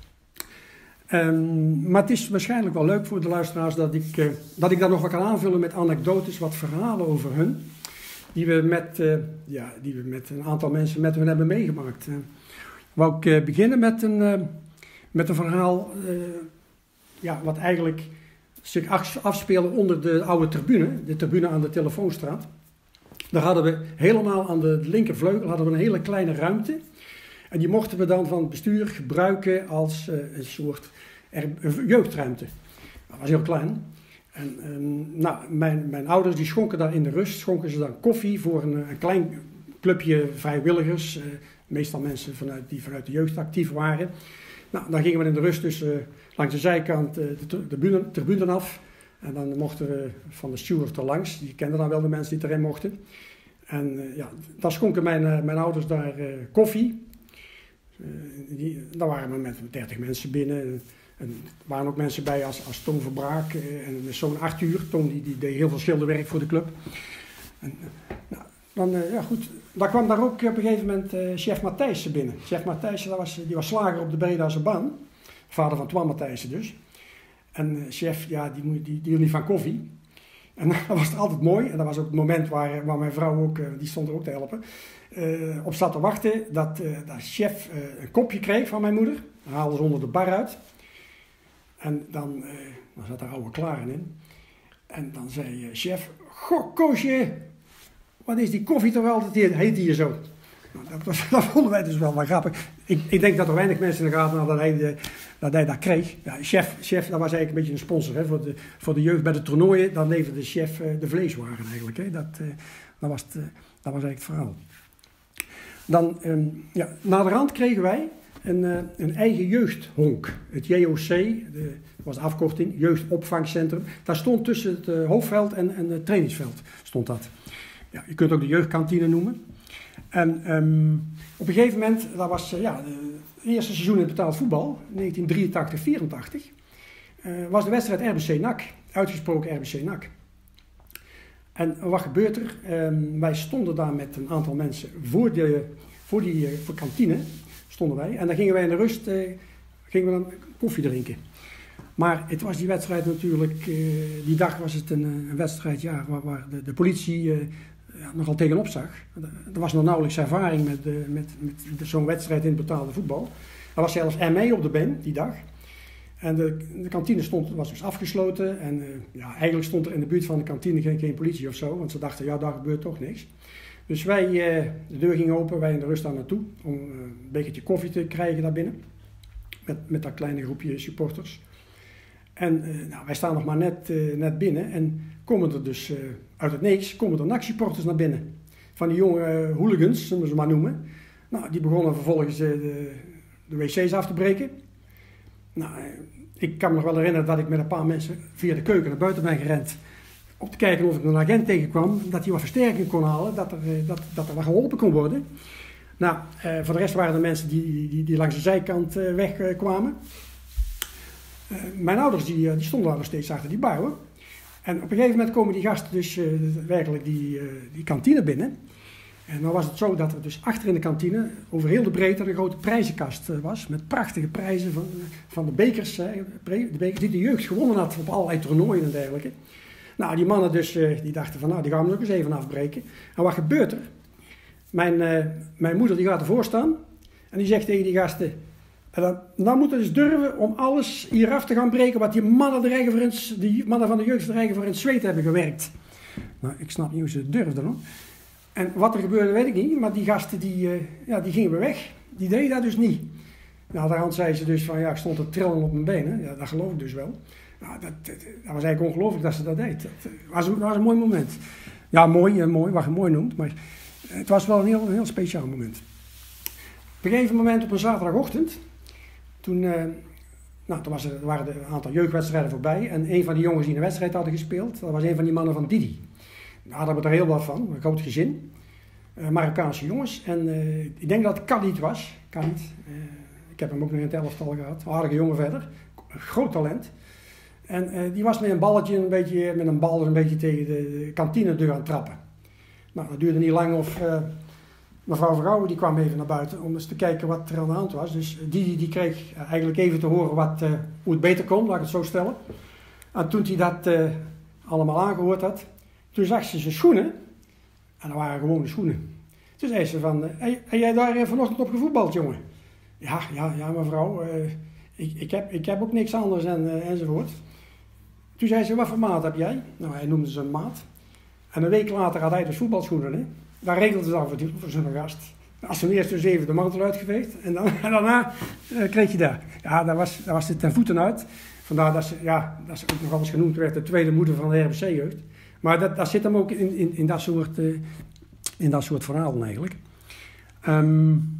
Um, maar het is waarschijnlijk wel leuk voor de luisteraars dat ik, uh, dat ik dat nog wat kan aanvullen met anekdotes, wat verhalen over hun, die we met, uh, ja, die we met een aantal mensen met hun hebben meegemaakt. Uh, wou ik uh, beginnen met een... Uh, Met een verhaal uh, ja, wat eigenlijk zich afspeelde onder de oude tribune, de tribune aan de Telefoonstraat. Daar hadden we helemaal aan de linkervleugel hadden we een hele kleine ruimte. En die mochten we dan van het bestuur gebruiken als uh, een soort er, een jeugdruimte. Dat was heel klein. En um, nou, mijn, mijn ouders die schonken daar in de rust, schonken ze dan koffie voor een, een klein clubje vrijwilligers. Uh, meestal mensen vanuit, die vanuit de jeugd actief waren. Nou, dan gingen we in de rust dus uh, langs de zijkant uh, de tribune, tribune af. En dan mochten we van de steward er langs. Die kenden dan wel de mensen die erin mochten. En uh, ja, dan schonken mijn, uh, mijn ouders daar uh, koffie. Uh, die, daar waren we met dertig mensen binnen. En, en er waren ook mensen bij als, als Toon Verbraak uh, en mijn zoon Arthur. Toon die, die deed heel veel schilderwerk voor de club. En, uh, nou, dan, uh, ja goed, dan kwam daar ook op een gegeven moment uh, chef Matthijssen binnen. Chef Matthijssen, dat was, die was slager op de Bredase baan. Vader van Twan Matthijssen dus. En uh, chef, ja, die, die, die hield niet van koffie. En dat was het altijd mooi. En dat was ook het moment waar, waar mijn vrouw ook, uh, die stond er ook te helpen, uh, op zat te wachten dat, uh, dat chef uh, een kopje kreeg van mijn moeder. Dan haalde ze onder de bar uit. En dan, uh, dan zat er oude klaren in. En dan zei uh, chef, goh Koosje, wat is die koffie toch altijd hier, heet die hier zo? Nou, dat, was, dat vonden wij dus wel wat grappig. Ik, ik denk dat er weinig mensen in de gaten hadden dat hij, de, dat hij dat kreeg. Ja, chef, chef, dat was eigenlijk een beetje een sponsor hè, voor, de, voor de jeugd bij de toernooien. Dan leverde de chef uh, de vleeswaren eigenlijk. Hè. Dat, uh, dat, was het, uh, dat was eigenlijk het verhaal. Dan, um, ja, naderhand kregen wij een, uh, een eigen jeugdhonk. Het J O C, de, dat was de afkorting, Jeugdopvangcentrum. Daar stond tussen het uh, hoofdveld en, en het trainingsveld stond dat. Ja, je kunt ook de jeugdkantine noemen. En um, op een gegeven moment, dat was uh, ja, het eerste seizoen in betaald voetbal, negentien drieëntachtig vierentachtig, uh, was de wedstrijd R B C N A C, uitgesproken R B C N A C. En wat gebeurt er? Um, wij stonden daar met een aantal mensen voor de voor die uh, voor kantine, stonden wij. En dan gingen wij in de rust uh, gingen we dan koffie drinken. Maar het was die wedstrijd natuurlijk, uh, die dag was het een, een wedstrijd ja, waar, waar de, de politie uh, ja, nogal tegenop zag. Er was nog nauwelijks ervaring met, uh, met, met zo'n wedstrijd in het betaalde voetbal. Er was zelfs M E op de been die dag. En de, de kantine stond, was dus afgesloten. En uh, ja, eigenlijk stond er in de buurt van de kantine geen, geen politie of zo. Want ze dachten, ja, daar gebeurt toch niks. Dus wij, uh, de deur ging open, wij in de rust daar naartoe. Om uh, een bekertje koffie te krijgen daar binnen. Met, met dat kleine groepje supporters. En uh, nou, wij staan nog maar net, uh, net binnen. En komen er dus uh, uit het niks, komen er N A C-supporters naar binnen. Van die jonge uh, hooligans, zullen we ze maar noemen. Nou, die begonnen vervolgens uh, de, de wc's af te breken. Nou, uh, ik kan me nog wel herinneren dat ik met een paar mensen via de keuken naar buiten ben gerend. Om te kijken of ik een agent tegenkwam, dat hij wat versterking kon halen, dat er, uh, dat, dat er wat geholpen kon worden. Nou, uh, voor de rest waren er mensen die, die, die langs de zijkant uh, wegkwamen. Uh, mijn ouders die, uh, die stonden daar nog steeds achter die bar hoor. En op een gegeven moment komen die gasten dus uh, werkelijk die, uh, die kantine binnen. En dan was het zo dat er dus achter in de kantine over heel de breedte een grote prijzenkast uh, was. Met prachtige prijzen van, uh, van de bekers. Uh, de bekers die de jeugd gewonnen had op allerlei toernooien en dergelijke. Nou, die mannen dus, uh, die dachten van nou, die gaan we nog eens even afbreken. En wat gebeurt er? Mijn, uh, mijn moeder die gaat ervoor staan. En die zegt tegen die gasten... En dan, dan moeten we dus durven om alles hier af te gaan breken wat die mannen, er voor in, die mannen van de jeugd er eigen voor in het zweet hebben gewerkt. Nou, ik snap niet hoe ze het durfden hoor. En wat er gebeurde weet ik niet, maar die gasten die, uh, ja, die gingen weer weg. Die deden dat dus niet. Nou, daarhand zei ze dus van ja, ik stond te trillen op mijn benen. Ja, dat geloof ik dus wel. Nou, dat, dat, dat was eigenlijk ongelooflijk dat ze dat deed. Dat was, een, dat was een mooi moment. Ja, mooi, uh, mooi, wat je mooi noemt, maar het was wel een heel, een heel speciaal moment. Op een gegeven moment op een zaterdagochtend... Toen, uh, nou, toen was er, waren er een aantal jeugdwedstrijden voorbij. En een van die jongens die een wedstrijd hadden gespeeld, dat was een van die mannen van Didi. Daar hadden we er heel wat van, een groot gezin. Uh, Marokkaanse jongens. En uh, ik denk dat het Khalid was. Khalid. Uh, ik heb hem ook nog in het elftal gehad. Een aardige jongen verder. Groot talent. En uh, die was met een balletje, een beetje, met een bal een beetje tegen de, de kantinedeur aan het trappen. Nou, dat duurde niet lang of... Uh, Mevrouw Vrouwen die kwam even naar buiten om eens te kijken wat er aan de hand was. Dus die, die kreeg eigenlijk even te horen wat, uh, hoe het beter kon, laat ik het zo stellen. En toen hij dat uh, allemaal aangehoord had, toen zag ze zijn schoenen. En dat waren gewone schoenen. Toen zei ze van, uh, hey, heb jij daar vanochtend op gevoetbald, jongen? Ja, ja, ja mevrouw, uh, ik, ik, heb, ik heb ook niks anders en, uh, enzovoort. Toen zei ze, wat voor maat heb jij? Nou, hij noemde ze een maat. En een week later had hij dus voetbalschoenen, hè. Daar regelde ze dan voor, voor zo'n gast. Als ze eerst dus even de mantel uitgeveegd en, dan, en daarna uh, kreeg je daar. Ja, daar was, daar was het ten voeten uit. Vandaar dat ze, ja, dat ze ook nog eens genoemd werd de tweede moeder van de R B C-jeugd. Maar dat, dat zit hem ook in, in, in, dat soort, uh, in dat soort verhalen eigenlijk. Um,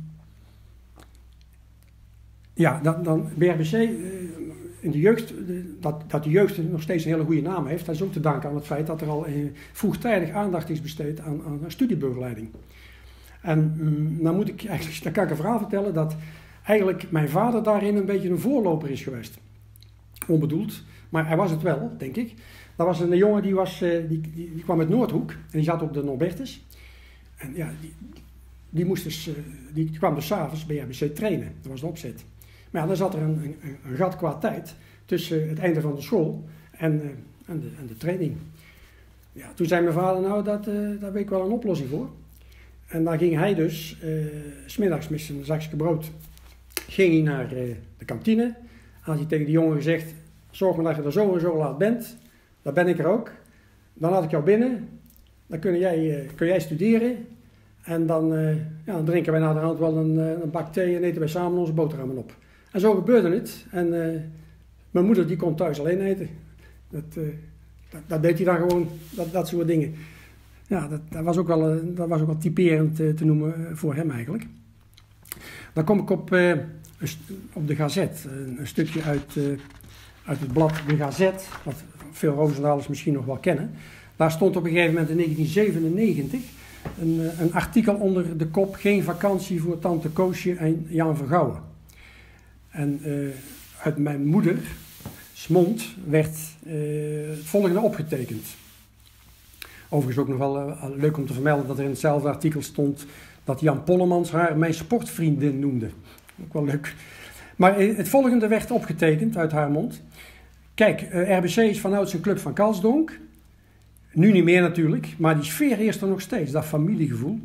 ja, dan, dan B R B C, uh, in de jeugd, uh, dat, dat de jeugd nog steeds een hele goede naam heeft, dat is ook te danken aan het feit dat er al uh, vroegtijdig aandacht is besteed aan, aan studiebegeleiding. En um, dan, moet ik eigenlijk, dan kan ik een verhaal vertellen dat eigenlijk mijn vader daarin een beetje een voorloper is geweest. Onbedoeld, maar hij was het wel, denk ik. Dat was een jongen die, was, uh, die, die, die kwam uit Noordhoek en die zat op de Norbertus. En ja, die, die, moest dus, uh, die kwam dus 's avonds bij R B C trainen. Dat was de opzet. Maar ja, dan zat er een, een, een gat qua tijd tussen het einde van de school en, uh, en, de, en de training. Ja, toen zei mijn vader, nou, dat, uh, daar weet ik wel een oplossing voor. En dan ging hij dus, uh, 's middags met zijn zakje brood, ging hij naar uh, de kantine. En had hij tegen de jongen gezegd, zorg maar dat je er zo en zo laat bent. Dan ben ik er ook. Dan laat ik jou binnen. Dan kun jij, uh, kun jij studeren. En dan, uh, ja, dan drinken wij na de hand wel een, uh, een bak thee en eten wij samen onze boterhammen op. En zo gebeurde het. En uh, mijn moeder die kon thuis alleen eten. Dat, uh, dat, dat deed hij dan gewoon, dat, dat soort dingen. Ja, dat, dat, was ook wel, uh, dat was ook wel typerend uh, te noemen uh, voor hem eigenlijk. Dan kom ik op, uh, een st- op de Gazette. Een, een stukje uit, uh, uit het blad De Gazette. Wat veel Roosendalers misschien nog wel kennen. Daar stond op een gegeven moment in negentien zevenennegentig... Een, een artikel onder de kop Geen vakantie voor tante Koosje en Jan Vergouwen. En uh, uit mijn moeders mond werd uh, het volgende opgetekend. Overigens ook nog wel uh, leuk om te vermelden dat er in hetzelfde artikel stond dat Jan Pollemans haar mijn sportvriendin noemde. Ook wel leuk. Maar uh, het volgende werd opgetekend uit haar mond. Kijk, uh, R B C is vanouds een club van Kalsdonk. Nu niet meer natuurlijk, maar die sfeer is er nog steeds, dat familiegevoel.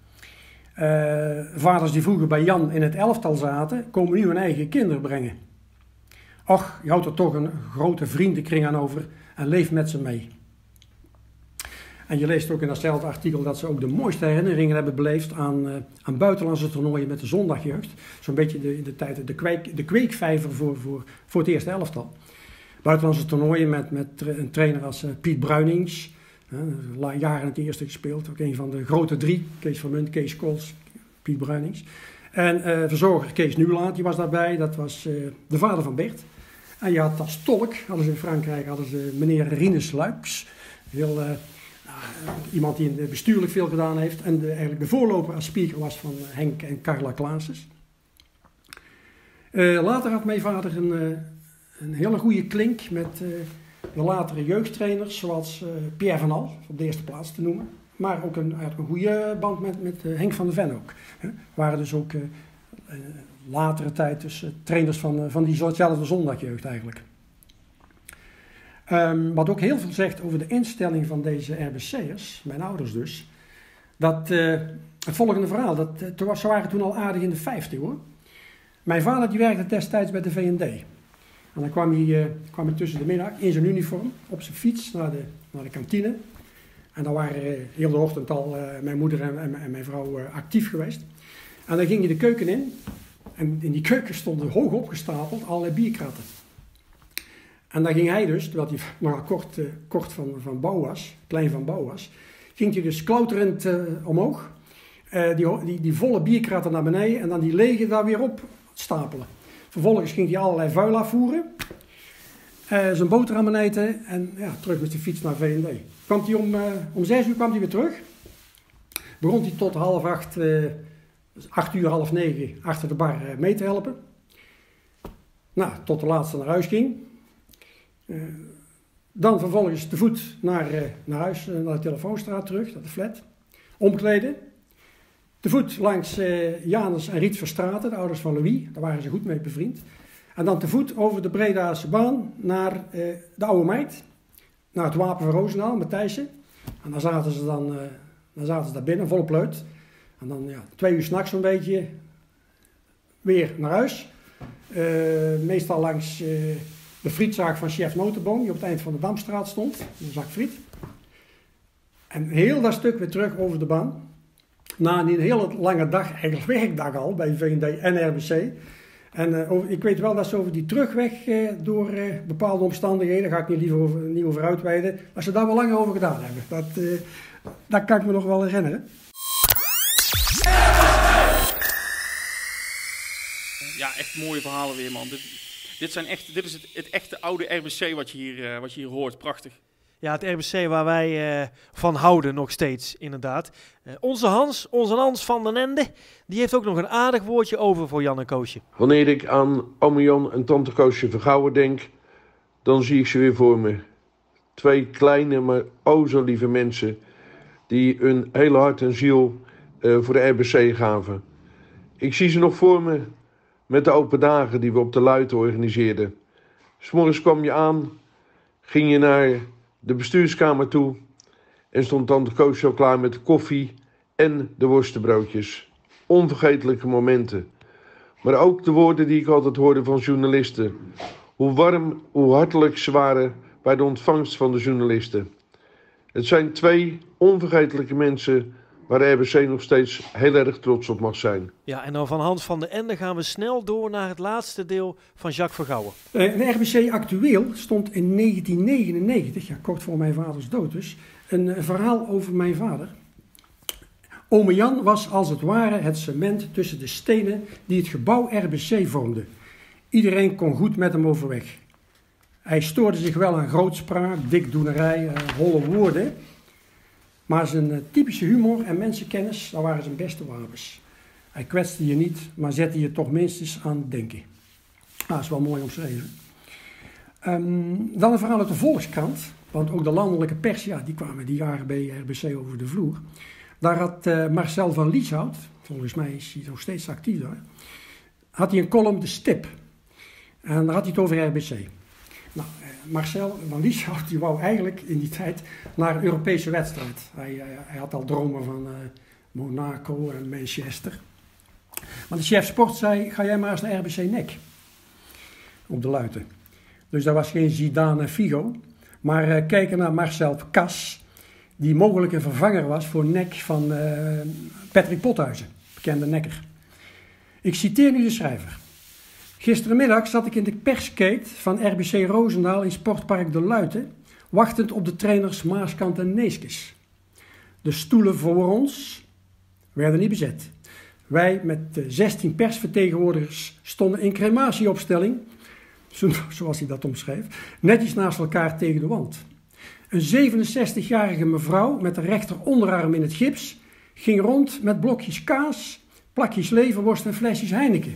Uh, vaders die vroeger bij Jan in het elftal zaten, komen nu hun eigen kinderen brengen. Och, je houdt er toch een grote vriendenkring aan over en leef met ze mee. En je leest ook in datzelfde artikel dat ze ook de mooiste herinneringen hebben beleefd aan, uh, aan buitenlandse toernooien met de zondagjeugd. Zo'n beetje de, in de tijd de, kweek, de kweekvijver voor, voor, voor het eerste elftal. Buitenlandse toernooien met, met een trainer als uh, Piet Bruinings. Uh, jaren in het eerste gespeeld. Ook een van de grote drie. Kees van Munt, Kees Kols, Piet Bruinings. En uh, verzorger Kees Nuelaert, die was daarbij. Dat was uh, de vader van Bert. En je had als tolk, hadden ze in Frankrijk, hadden ze meneer Rinus Luips. Heel, uh, uh, iemand die bestuurlijk veel gedaan heeft. En de, eigenlijk de voorloper als speaker was van Henk en Carla Klaassens. Uh, later had mijn vader een... Uh, Een hele goede klink met uh, de latere jeugdtrainers, zoals uh, Pierre van Al, op de eerste plaats te noemen. Maar ook een, een goede band met, met uh, Henk van der Ven ook. Hè. Waren dus ook uh, uh, latere tijd dus, uh, trainers van, uh, van diezelfde zondagjeugd eigenlijk. Um, wat ook heel veel zegt over de instelling van deze R B C'ers, mijn ouders dus. Dat uh, het volgende verhaal, dat, uh, ze waren toen al aardig in de vijftig hoor. Mijn vader die werkte destijds bij de V N D. En dan kwam hij, uh, kwam hij tussen de middag in zijn uniform op zijn fiets naar de, naar de kantine. En dan waren uh, heel de ochtend al uh, mijn moeder en, en, en mijn vrouw uh, actief geweest. En dan ging hij de keuken in. En in die keuken stonden hoog opgestapeld allerlei bierkratten. En dan ging hij dus, terwijl hij nogal kort, uh, kort van, van bouw was, klein van bouw was, ging hij dus klauterend uh, omhoog. Uh, die, die, die volle bierkratten naar beneden en dan die lege daar weer op stapelen. Vervolgens ging hij allerlei vuil afvoeren, uh, zijn boterhammen eten en ja, terug met zijn fiets naar V N D. Kwam hij om, uh, om zes uur kwam hij weer terug. Begon hij tot half acht, uh, acht uur, half negen achter de bar uh, mee te helpen. Nou, tot de laatste naar huis ging. Uh, dan vervolgens te voet naar, uh, naar huis, uh, naar de Telefoonstraat terug, naar de flat. Omkleden. Te voet langs uh, Janus en Riet Verstraeten, de ouders van Louis. Daar waren ze goed mee bevriend. En dan te voet over de Bredaanse baan naar uh, de Oude Meid. Naar het Wapen van Roosendaal, Matthijssen. En dan zaten ze dan, uh, dan zaten ze daar binnen, volop leut. En dan ja, twee uur 's nachts zo'n beetje weer naar huis. Uh, meestal langs uh, de frietzaak van chef Notenboom, die op het eind van de Damstraat stond. Een zak friet. En heel dat stuk weer terug over de baan. Na een hele lange dag, eigenlijk werkdag al, bij V N D en R B C. En uh, over, ik weet wel dat ze over die terugweg uh, door uh, bepaalde omstandigheden, daar ga ik niet liever over, niet over uitweiden, dat ze daar wel langer over gedaan hebben. Dat, uh, dat kan ik me nog wel herinneren. Ja, echt mooie verhalen weer, man. Dit, dit, zijn echt, dit is het, het echte oude R B C wat je hier, uh, wat je hier hoort. Prachtig. Ja, het R B C waar wij uh, van houden nog steeds, inderdaad. Uh, onze Hans, onze Hans van den Ende, die heeft ook nog een aardig woordje over voor Jan en Koosje. Wanneer ik aan ome Jan en tante Koosje Vergouwen denk, dan zie ik ze weer voor me. Twee kleine, maar o zo lieve mensen, die hun hele hart en ziel uh, voor de R B C gaven. Ik zie ze nog voor me met de open dagen die we op de Luiten organiseerden. 'S Morgens kwam je aan, ging je naar de bestuurskamer toe en stond tante Koosje al klaar met de koffie en de worstenbroodjes. Onvergetelijke momenten. Maar ook de woorden die ik altijd hoorde van journalisten. Hoe warm, hoe hartelijk ze waren bij de ontvangst van de journalisten. Het zijn twee onvergetelijke mensen waar de R B C nog steeds heel erg trots op mag zijn. Ja, en dan van Hans van den Ende gaan we snel door naar het laatste deel van Jacques Vergouwen. Uh, de R B C Actueel stond in negentien negenennegentig, ja, kort voor mijn vaders dood dus, een, een verhaal over mijn vader. Ome Jan was als het ware het cement tussen de stenen die het gebouw R B C vormden. Iedereen kon goed met hem overweg. Hij stoorde zich wel aan grootspraak, dikdoenerij, uh, holle woorden. Maar zijn uh, typische humor en mensenkennis, dat waren zijn beste wapens. Hij kwetste je niet, maar zette je toch minstens aan het denken. Ah, dat is wel mooi omschreven. Um, dan een verhaal uit de Volkskrant. Want ook de landelijke pers, ja, die kwamen die jaren bij R B C over de vloer. Daar had uh, Marcel van Lieshout, volgens mij is hij nog steeds actief daar, had hij een column De Stip. En daar had hij het over R B C. Nou, Marcel van Lieshout die wou eigenlijk in die tijd naar een Europese wedstrijd. Hij, hij, hij had al dromen van uh, Monaco en Manchester. Maar de chef sport zei, ga jij maar eens naar R B C N E C. Op de Luiten. Dus dat was geen Zidane en Figo. Maar uh, kijken naar Marcel Kas, die mogelijk een vervanger was voor N E C van uh, Patrick Pothuizen, bekende nekker. Ik citeer nu de schrijver. Gisterenmiddag zat ik in de perskate van R B C Roosendaal in Sportpark De Luiten, wachtend op de trainers Maaskant en Neeskens. De stoelen voor ons werden niet bezet. Wij met zestien persvertegenwoordigers stonden in crematieopstelling, zoals hij dat omschreef, netjes naast elkaar tegen de wand. Een zevenenzestigjarige mevrouw met de rechter onderarm in het gips ging rond met blokjes kaas, plakjes leverworst en flesjes Heineken.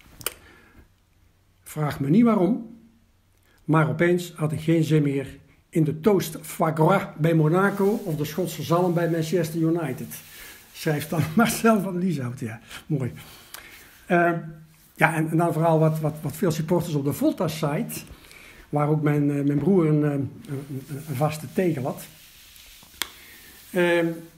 Vraag me niet waarom, maar opeens had ik geen zin meer in de toast foie gras bij Monaco of de Schotse zalm bij Manchester United. Schrijft dan Marcel van Lieshout, ja, mooi. Uh, ja, en, en dan vooral wat, wat, wat veel supporters op de Volta-site, waar ook mijn, uh, mijn broer een, een, een, een vaste tegel had. Uh,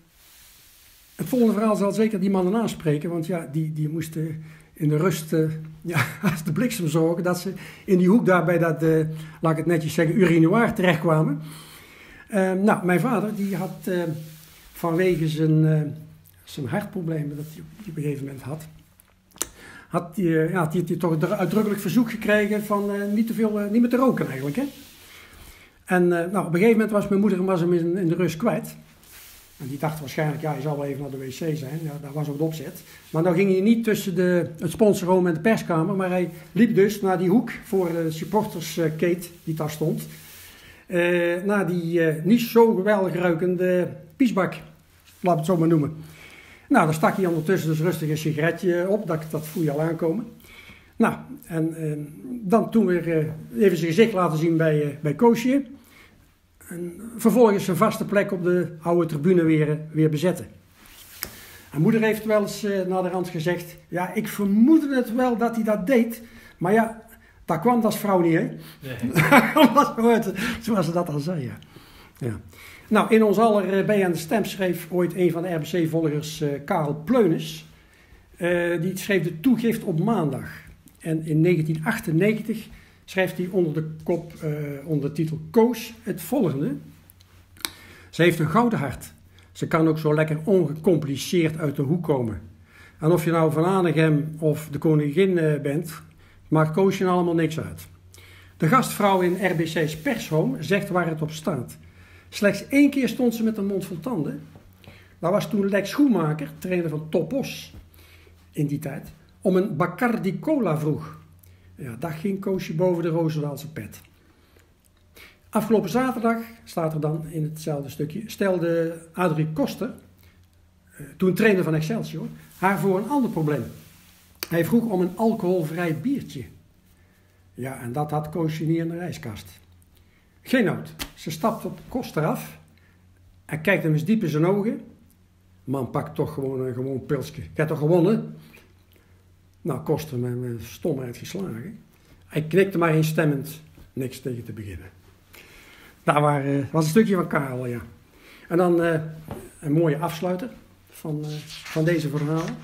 het volgende verhaal zal zeker die mannen aanspreken, want ja, die, die moesten in de rust, uh, ja, als de bliksem zorgen, dat ze in die hoek daar bij dat, uh, laat ik het netjes zeggen, urinoir terechtkwamen. Uh, nou, mijn vader, die had uh, vanwege zijn, uh, zijn hartproblemen dat hij op, op een gegeven moment had, had hij, uh, ja, had hij toch een uitdrukkelijk verzoek gekregen van uh, niet te veel, uh, niet meer te roken eigenlijk. Hè? En uh, nou, op een gegeven moment was mijn moeder was hem in, in de rust kwijt. En die dacht waarschijnlijk, ja, hij zal wel even naar de wc zijn. Ja, dat was ook de opzet. Maar dan ging hij niet tussen de, het sponsorroom en de perskamer. Maar hij liep dus naar die hoek voor de supporterskate die daar stond. Uh, naar die uh, niet zo geweldig ruikende piesbak. Laat ik het zo maar noemen. Nou, dan stak hij ondertussen dus rustig een sigaretje op. Dat, dat voel je al aankomen. Nou, en uh, dan toen weer uh, even zijn gezicht laten zien bij, uh, bij Koosje. En vervolgens zijn vaste plek op de oude tribune weer, weer bezetten. En moeder heeft wel eens uh, naar de rand gezegd, ja, ik vermoedde het wel dat hij dat deed, maar ja, daar kwam dat vrouw niet, hè? Nee. Zoals ze dat al zei, ja. Ja. Nou, in ons aller uh, bij aan de stem schreef ooit een van de R B C-volgers, uh, Karel Pleunis, uh, die schreef de toegift op maandag. En in negentien achtennegentig schrijft hij onder de kop, uh, onder de titel Koos, het volgende. Ze heeft een gouden hart. Ze kan ook zo lekker ongecompliceerd uit de hoek komen. En of je nou van Anegem of de koningin uh, bent, maakt Koosje allemaal niks uit. De gastvrouw in R B C's pershome zegt waar het op staat. Slechts één keer stond ze met een mond vol tanden. Dat was toen Lex Schoenmaker, trainer van Topos in die tijd, om een Bacardi Cola vroeg. Ja, dat ging Koosje boven de Roosendaalse pet. Afgelopen zaterdag, staat er dan in hetzelfde stukje, stelde Adrie Koster, toen trainer van Excelsior, haar voor een ander probleem. Hij vroeg om een alcoholvrij biertje. Ja, en dat had Koosje niet in de ijskast. Geen nood. Ze stapt op Koster af en kijkt hem eens diep in zijn ogen. Man, pak toch gewoon een gewoon pilsje. Ik heb toch gewonnen? Nou, kostte me mijn stomheid geslagen. Hij knikte maar instemmend, niks tegen te beginnen. Dat waren, was een stukje van Karel, ja. En dan uh, een mooie afsluiter van, uh, van deze verhalen.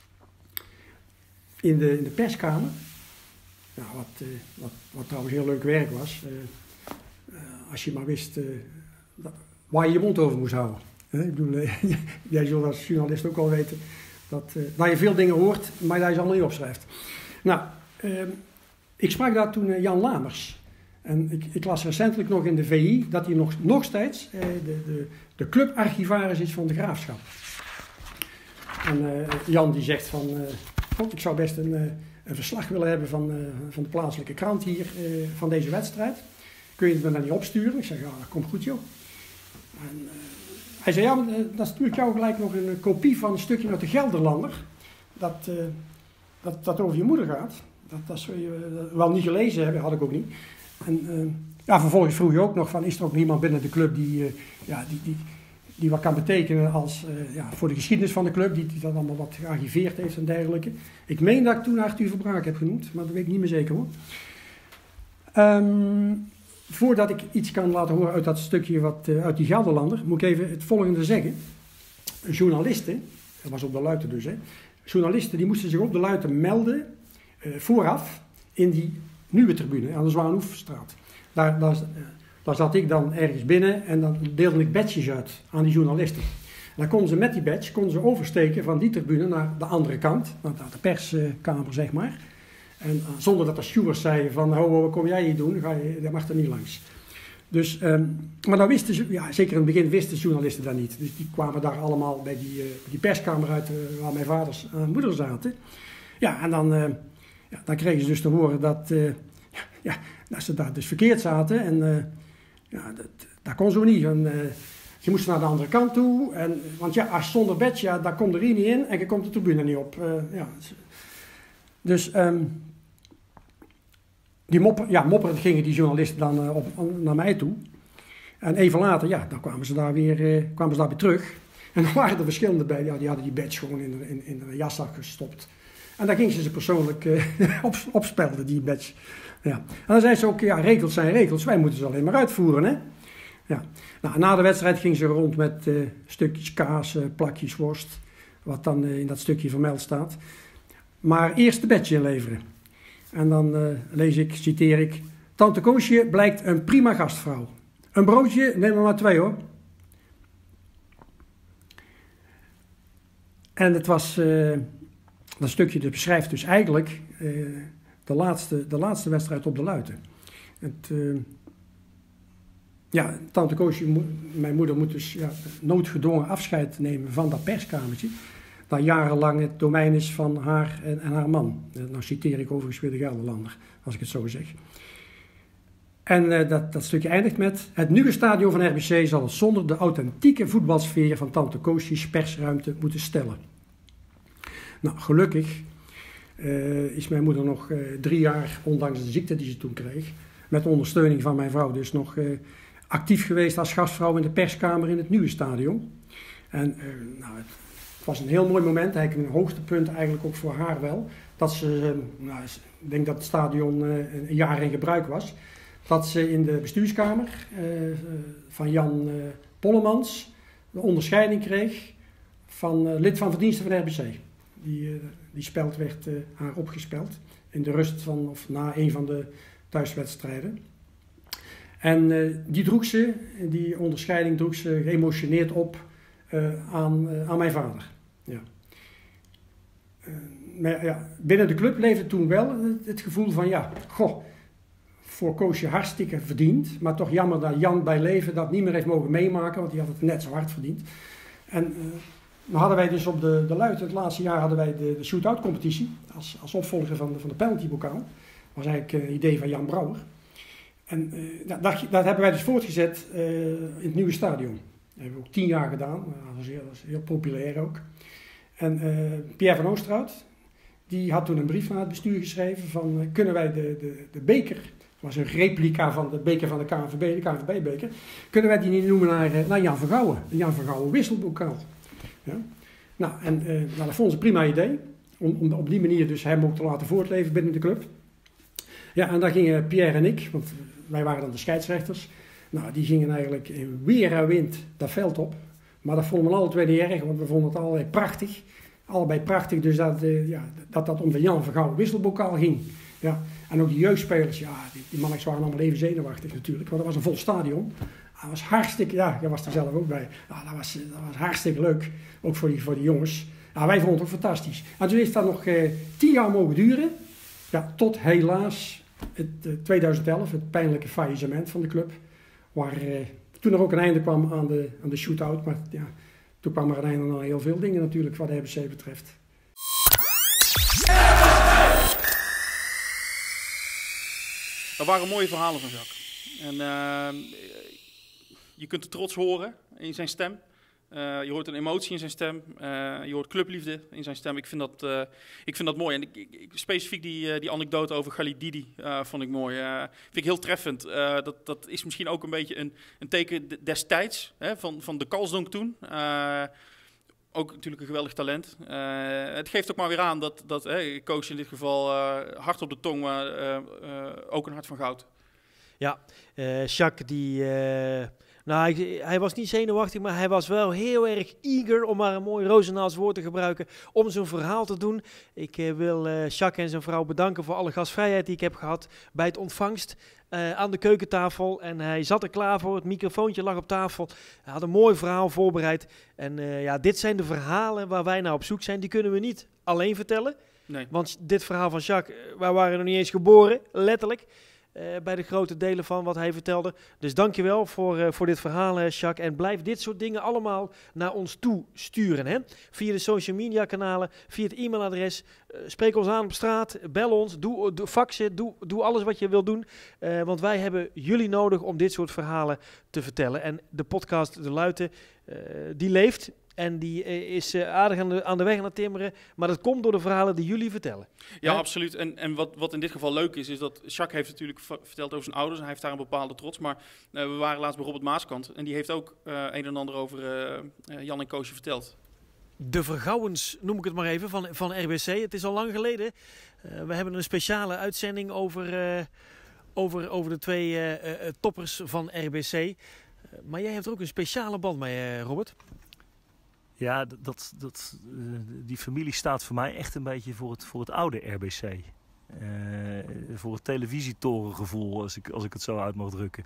In de, in de perskamer. Nou, wat, uh, wat, wat trouwens heel leuk werk was. Uh, uh, als je maar wist uh, waar je je mond over moest houden. Uh, ik bedoel, uh, jij zult als journalist ook al weten dat, uh, dat je veel dingen hoort, maar dat je ze allemaal niet opschrijft. Nou, uh, ik sprak daar toen uh, Jan Lamers. En ik, ik las recentelijk nog in de V I dat hij nog, nog steeds uh, de, de, de clubarchivaris is van de Graafschap. En uh, Jan die zegt van, uh, God, ik zou best een, uh, een verslag willen hebben van, uh, van de plaatselijke krant hier, uh, van deze wedstrijd. Kun je het me dan niet opsturen? Ik zeg, ja, dat komt goed joh. En, uh, hij zei, ja, maar, uh, dan stuur ik jou gelijk nog een uh, kopie van een stukje uit de Gelderlander. Dat, uh, dat, dat over je moeder gaat. Dat, dat zul je uh, wel niet gelezen hebben, had ik ook niet. En uh, ja, vervolgens vroeg je ook nog van, is er ook niemand binnen de club die, uh, ja, die, die, die wat kan betekenen als, uh, ja, voor de geschiedenis van de club, die, die dat allemaal wat gearchiveerd heeft en dergelijke. Ik meen dat ik toen Arthur Verbraak heb genoemd, maar dat weet ik niet meer zeker hoor. Um, voordat ik iets kan laten horen uit dat stukje wat, uh, uit die Gelderlander, moet ik even het volgende zeggen. Journalisten, dat was op de Luiten dus, hè, journalisten die moesten zich op de Luiten melden, uh, vooraf, in die nieuwe tribune aan de Zwaanhoefstraat. Daar, daar, daar zat ik dan ergens binnen en dan deelde ik badges uit aan die journalisten. En dan konden ze met die badge konden ze oversteken van die tribune naar de andere kant, naar de perskamer zeg maar. En uh, zonder dat de stewards zeiden van, oh, wat kom jij hier doen? Ga je, dat mag er niet langs. Dus, um, maar dan wisten ze, ja, zeker in het begin wisten de journalisten dat niet. Dus die kwamen daar allemaal bij die, uh, die perskamer uit uh, waar mijn vaders en moeder zaten. Ja, en dan... Uh, Ja, dan kregen ze dus te horen dat, uh, ja, ja, dat ze daar dus verkeerd zaten. En uh, ja, dat, dat kon zo niet. En, uh, je moest naar de andere kant toe. En, want ja, als zonder badge, ja, daar komt er hier niet in en je komt de tribune niet op. Uh, ja. Dus um, die mopper, ja, mopperend gingen die journalisten dan uh, op, naar mij toe. En even later, ja, dan kwamen ze daar weer, uh, kwamen ze daar weer terug. En dan waren er verschillende bij, ja, die hadden die badge gewoon in de, in, in de jaszak gestopt. En daar ging ze ze persoonlijk uh, op, opspelden, die badge. Ja. En dan zei ze ook, ja, regels zijn regels, wij moeten ze alleen maar uitvoeren. Hè? Ja. Nou, na de wedstrijd ging ze rond met uh, stukjes kaas, uh, plakjes worst, wat dan uh, in dat stukje vermeld staat. Maar eerst de badge inleveren. En dan uh, lees ik, citeer ik, Tante Koosje blijkt een prima gastvrouw. Een broodje, neem er maar twee hoor. En het was... Uh, Dat stukje dat beschrijft dus eigenlijk uh, de, laatste, de laatste wedstrijd op de Luiten. Het, uh, ja, Tante Koosje, mijn moeder, moet dus ja, noodgedwongen afscheid nemen van dat perskamertje. Dat jarenlang het domein is van haar en, en haar man. Uh, nou citeer ik overigens weer de Gelderlander, als ik het zo zeg. En uh, dat, dat stukje eindigt met... Het nieuwe stadion van R B C zal het zonder de authentieke voetbalsfeer van Tante Koosjes persruimte moeten stellen. Nou, gelukkig uh, is mijn moeder nog uh, drie jaar, ondanks de ziekte die ze toen kreeg, met ondersteuning van mijn vrouw dus nog uh, actief geweest als gastvrouw in de perskamer in het nieuwe stadion. En uh, nou, het was een heel mooi moment, eigenlijk een hoogtepunt eigenlijk ook voor haar wel, dat ze, uh, nou, ik denk dat het stadion uh, een jaar in gebruik was, dat ze in de bestuurskamer uh, uh, van Jan uh, Pollemans de onderscheiding kreeg van uh, lid van verdiensten van R B C. Die, uh, die speld werd uh, haar opgespeld in de rust van, of na een van de thuiswedstrijden. En uh, die droeg ze, die onderscheiding droeg ze geëmotioneerd op uh, aan, uh, aan mijn vader. Ja. Uh, maar ja, binnen de club leefde toen wel het, het gevoel van, ja, goh, voor Koosje hartstikke verdiend, maar toch jammer dat Jan bij leven dat niet meer heeft mogen meemaken, want die had het net zo hard verdiend. En... Uh, Dan hadden wij dus op de, de Luiten, het laatste jaar hadden wij de, de shoot-out competitie als, als opvolger van de, van de penaltybokaal. Dat was eigenlijk een idee van Jan Brouwer. En uh, dat, dat hebben wij dus voortgezet uh, in het nieuwe stadion. Dat hebben we ook tien jaar gedaan, dat was heel, dat was heel populair ook. En uh, Pierre van Oosterhout, die had toen een brief naar het bestuur geschreven van uh, kunnen wij de, de, de beker, dat was een replica van de beker van de K N V B, de K N V B-beker, kunnen wij die niet noemen naar, naar Jan van Gouwen, de Jan van Gouwen wisselbokaal. Ja. Nou, en uh, nou, dat vonden ze een prima idee. Om, om op die manier dus hem ook te laten voortleven binnen de club. Ja, en daar gingen Pierre en ik, want wij waren dan de scheidsrechters. Nou, die gingen eigenlijk in weer en wind dat veld op. Maar dat vonden we alle twee niet erg, want we vonden het allebei prachtig. Allebei prachtig, dus dat uh, ja, dat, dat om de Jan van Gouwen wisselbokaal ging. Ja. En ook die jeugdspelers, ja, die, die mannetjes waren allemaal even zenuwachtig natuurlijk. Want dat was een vol stadion. Dat was hartstikke, ja, jij was er zelf ook bij. Ja, dat, was, dat was hartstikke leuk, ook voor die, voor die jongens. Ja, wij vonden het ook fantastisch. En toen heeft dat nog uh, tien jaar mogen duren. Ja, tot helaas het, uh, twintig elf, het pijnlijke faillissement van de club. Waar uh, toen er ook een einde kwam aan de, aan de shootout. Maar ja, toen kwam er een einde aan heel veel dingen natuurlijk wat de R B C betreft. Dat waren mooie verhalen van Jacques. En uh, je kunt het trots horen in zijn stem. Uh, je hoort een emotie in zijn stem. Uh, je hoort clubliefde in zijn stem. Ik vind dat, uh, ik vind dat mooi. En ik, ik, specifiek die, uh, die anekdote over Khalid Didi uh, vond ik mooi. Uh, vind ik heel treffend. Uh, dat, dat is misschien ook een beetje een, een teken destijds hè, van, van de Kalsdonk toen. Uh, ook natuurlijk een geweldig talent. Uh, het geeft ook maar weer aan dat, dat hey, coach in dit geval uh, hard op de tong, maar uh, uh, ook een hart van goud. Ja, uh, Jacques die... Uh... Nou, hij, hij was niet zenuwachtig, maar hij was wel heel erg eager, om maar een mooi Roosendaals woord te gebruiken, om zo'n verhaal te doen. Ik uh, wil uh, Jacques en zijn vrouw bedanken voor alle gastvrijheid die ik heb gehad bij het ontvangst uh, aan de keukentafel. En hij zat er klaar voor, het microfoontje lag op tafel. Hij had een mooi verhaal voorbereid. En uh, ja, dit zijn de verhalen waar wij naar op zoek zijn. Die kunnen we niet alleen vertellen. Nee. Want dit verhaal van Jacques, wij waren nog niet eens geboren, letterlijk. Uh, bij de grote delen van wat hij vertelde. Dus dankjewel voor, uh, voor dit verhaal, uh, Jacques. En blijf dit soort dingen allemaal naar ons toe sturen. Hè? Via de social media kanalen, via het e-mailadres. Uh, spreek ons aan op straat, bel ons, doe, doe faxen, doe, doe alles wat je wilt doen. Uh, want wij hebben jullie nodig om dit soort verhalen te vertellen. En de podcast De Luiten, uh, die leeft. En die uh, is uh, aardig aan de, aan de weg aan het timmeren. Maar dat komt door de verhalen die jullie vertellen. Ja, He? absoluut. En, en wat, wat in dit geval leuk is, is dat Jacques heeft natuurlijk verteld over zijn ouders. En hij heeft daar een bepaalde trots. Maar uh, we waren laatst bij Robert Maaskant. En die heeft ook uh, een en ander over uh, uh, Jan en Koosje verteld. De Vergouwens, noem ik het maar even, van, van R B C. Het is al lang geleden. Uh, we hebben een speciale uitzending over, uh, over, over de twee uh, uh, toppers van R B C. Uh, maar jij hebt er ook een speciale band mee, uh, Robert. Ja, dat, dat, uh, die familie staat voor mij echt een beetje voor het, voor het oude R B C. Uh, voor het televisietorengevoel, als ik, als ik het zo uit mag drukken.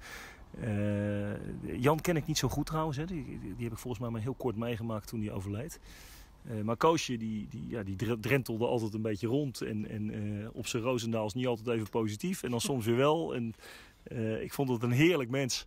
Uh, Jan ken ik niet zo goed trouwens. Hè. Die, die heb ik volgens mij maar heel kort meegemaakt toen hij overleed. Uh, maar Koosje die, die, ja, die drentelde altijd een beetje rond. En, en uh, op zijn Roosendaals niet altijd even positief. En dan soms weer wel. En, uh, ik vond het een heerlijk mens.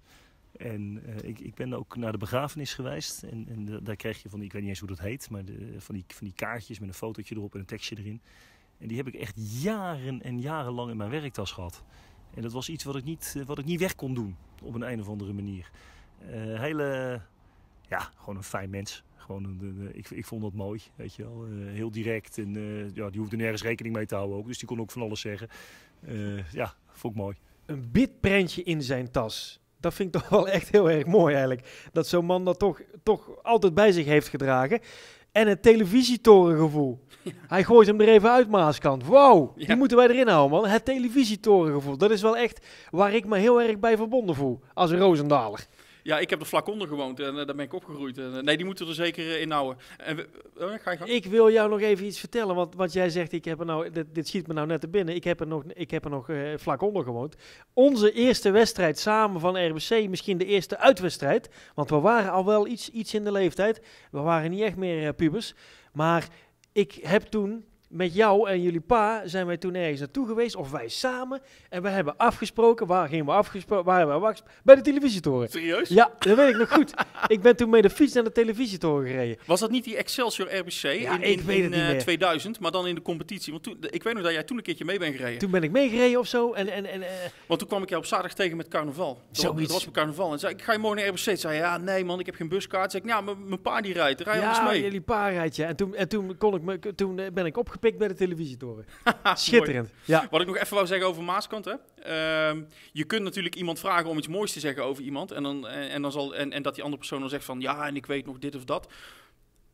En uh, ik, ik ben ook naar de begrafenis geweest. En, en de, daar kreeg je van die, ik weet niet eens hoe dat heet, maar de, van, die, van die kaartjes met een fotootje erop en een tekstje erin. En die heb ik echt jaren en jarenlang in mijn werktas gehad. En dat was iets wat ik niet, wat ik niet weg kon doen, op een, een of andere manier. Uh, hele, ja, gewoon een fijn mens. Gewoon een, de, ik, ik vond dat mooi, weet je wel. Uh, heel direct en uh, ja, die hoefde nergens rekening mee te houden ook. Dus die kon ook van alles zeggen. Uh, ja, vond ik mooi. Een bitprentje in zijn tas. Dat vind ik toch wel echt heel erg mooi eigenlijk. Dat zo'n man dat toch, toch altijd bij zich heeft gedragen. En het televisietorengevoel. Ja. Hij gooit hem er even uit, Maaskant. Wow, ja. Die moeten wij erin houden, man. Het televisietorengevoel. Dat is wel echt waar ik me heel erg bij verbonden voel. Als een Roosendaler. Ja, ik heb er vlak onder gewoond en uh, daar ben ik opgegroeid. Uh, nee, die moeten er zeker uh, in houden. En we, uh, ga je gang. Ik wil jou nog even iets vertellen, want wat jij zegt, ik heb er nou, dit, dit schiet me nou net te binnen. Ik heb er nog, ik heb er nog uh, vlak onder gewoond. Onze eerste wedstrijd samen van R B C, misschien de eerste uitwedstrijd. Want we waren al wel iets, iets in de leeftijd. We waren niet echt meer uh, pubers. Maar ik heb toen... Met jou en jullie pa zijn wij toen ergens naartoe geweest, of wij samen. En we hebben afgesproken, waar gingen we afgesproken? Waar hebben we afgesproken? Bij de televisietoren. Serieus? Ja, dat weet ik nog goed. Ik ben toen met de fiets naar de televisietoren gereden. Was dat niet die Excelsior R B C ja, in, ik in, weet in het niet uh, meer. tweeduizend, maar dan in de competitie? Want toen, ik weet nog dat jij toen een keertje mee bent gereden. Toen ben ik meegereden of zo. En, en, en, uh... Want toen kwam ik jou op zaterdag tegen met carnaval. Zoiets. Dat was op carnaval. En zei ik, ga je morgen naar R B C? Zei je, ja, nee man, ik heb geen buskaart. Zei ik, ja, mijn pa die rijdt. Rij ja, anders mee. Ja, jullie pa rijdt, ja. En toen, en toen, kon ik me, toen uh, ben ik opgepikt bij de televisietoren. Schitterend. Ja. Wat ik nog even wou zeggen over Maaskant. Hè? Uh, je kunt natuurlijk iemand vragen om iets moois te zeggen over iemand. En, dan, en, en, dan zal, en, en dat die andere persoon dan zegt van ja, en ik weet nog dit of dat.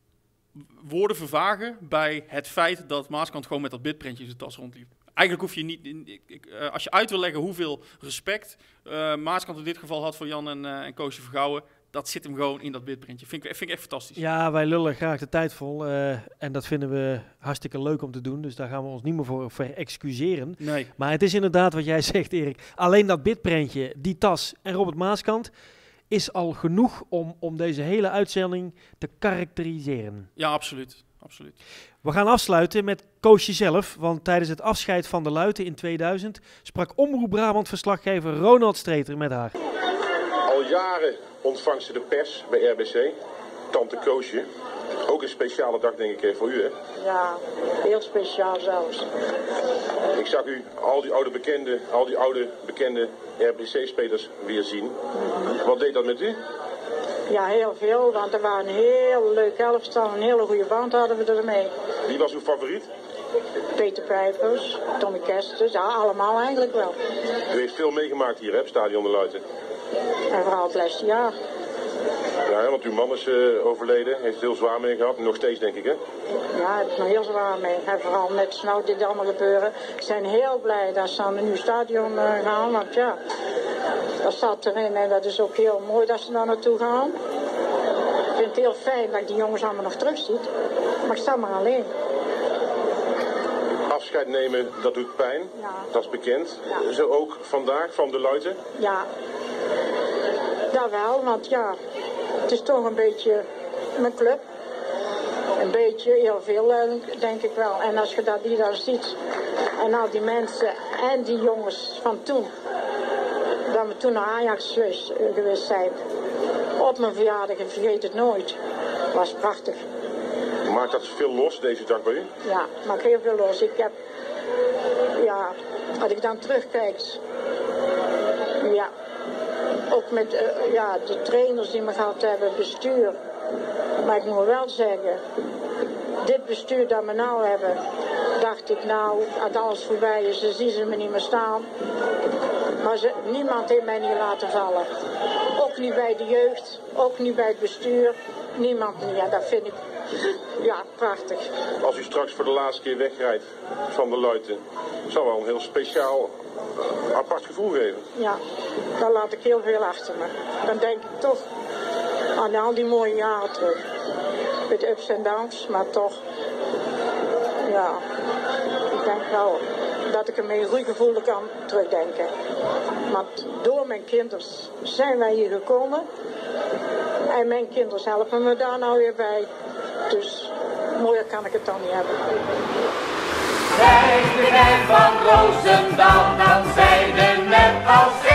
woorden vervagen bij het feit dat Maaskant gewoon met dat bidprintje in zijn tas rondliep. Eigenlijk hoef je niet, in, ik, ik, uh, als je uit wil leggen hoeveel respect uh, Maaskant in dit geval had voor Jan en, uh, en Koosje Vergouwen, dat zit hem gewoon in dat bidprintje. Vind ik, vind ik echt fantastisch. Ja, wij lullen graag de tijd vol uh, en dat vinden we hartstikke leuk om te doen. Dus daar gaan we ons niet meer voor verexcuseren. Nee. Maar het is inderdaad wat jij zegt, Erik. Alleen dat bidprintje, die tas en Robert Maaskant is al genoeg om, om deze hele uitzending te karakteriseren. Ja, absoluut. absoluut. We gaan afsluiten met Koosje zelf, want tijdens het afscheid van de Luiten in tweeduizend sprak Omroep Brabant-verslaggever Ronald Streeter met haar. Al jaren ontvangt ze de pers bij R B C, tante Koosje. Ook een speciale dag denk ik voor u, hè? Ja, heel speciaal zelfs. Ik zag u al die oude bekende, al die oude bekende R B C-spelers weer zien. Mm-hmm. Wat deed dat met u? Ja, heel veel, want er waren een heel leuk elftal, een hele goede band hadden we ermee. Wie was uw favoriet? Peter Pijpers, Tommy Kesters, ja, allemaal eigenlijk wel. U heeft veel meegemaakt hier, hè, Stadion de Luiten? En vooral het laatste jaar. Ja, want uw man is uh, overleden, heeft het heel zwaar mee gehad, nog steeds denk ik, hè? Ja, het is nog heel zwaar mee. En vooral net snel dit allemaal gebeuren. Ze zijn heel blij dat ze aan een nieuw stadion uh, gaan, want ja, dat staat erin en dat is ook heel mooi dat ze daar naartoe gaan. Ik vind het heel fijn dat ik die jongens allemaal nog terugziet, maar ik sta maar alleen. Afscheid nemen, dat doet pijn, ja. Dat is bekend. Ja. Zo ook vandaag van de Luiten? Ja, dat wel, want ja, het is toch een beetje mijn club. Een beetje, heel veel denk ik wel. En als je dat die dan ziet, en al die mensen en die jongens van toen, dat we toen naar Ajax geweest, geweest zijn, op mijn verjaardag, ik vergeet het nooit, was prachtig. Maakt dat veel los deze dag bij u? Ja, maakt heel veel los. Ik heb, ja, als ik dan terugkijk, ja, ook met uh, ja, de trainers die me gehad hebben, bestuur. Maar ik moet wel zeggen, dit bestuur dat we nou hebben, dacht ik nou, als alles voorbij is, dan zien ze me niet meer staan. Maar ze, niemand heeft mij niet laten vallen. Ook niet bij de jeugd, ook niet bij het bestuur. Niemand niet. Ja, dat vind ik, ja, prachtig. Als u straks voor de laatste keer wegrijdt van de Luiten, zal wel een heel speciaal, apart gevoel geven. Ja, dan laat ik heel veel achter me. Dan denk ik toch aan al die mooie jaren terug. Met ups en downs, maar toch, ja, ik denk wel dat ik er met een goed gevoel kan terugdenken. Maar door mijn kinderen zijn wij hier gekomen. En mijn kinderen helpen me daar nou weer bij. Dus mooier kan ik het dan niet hebben. Zij de van Roosendaal, dan zij de net als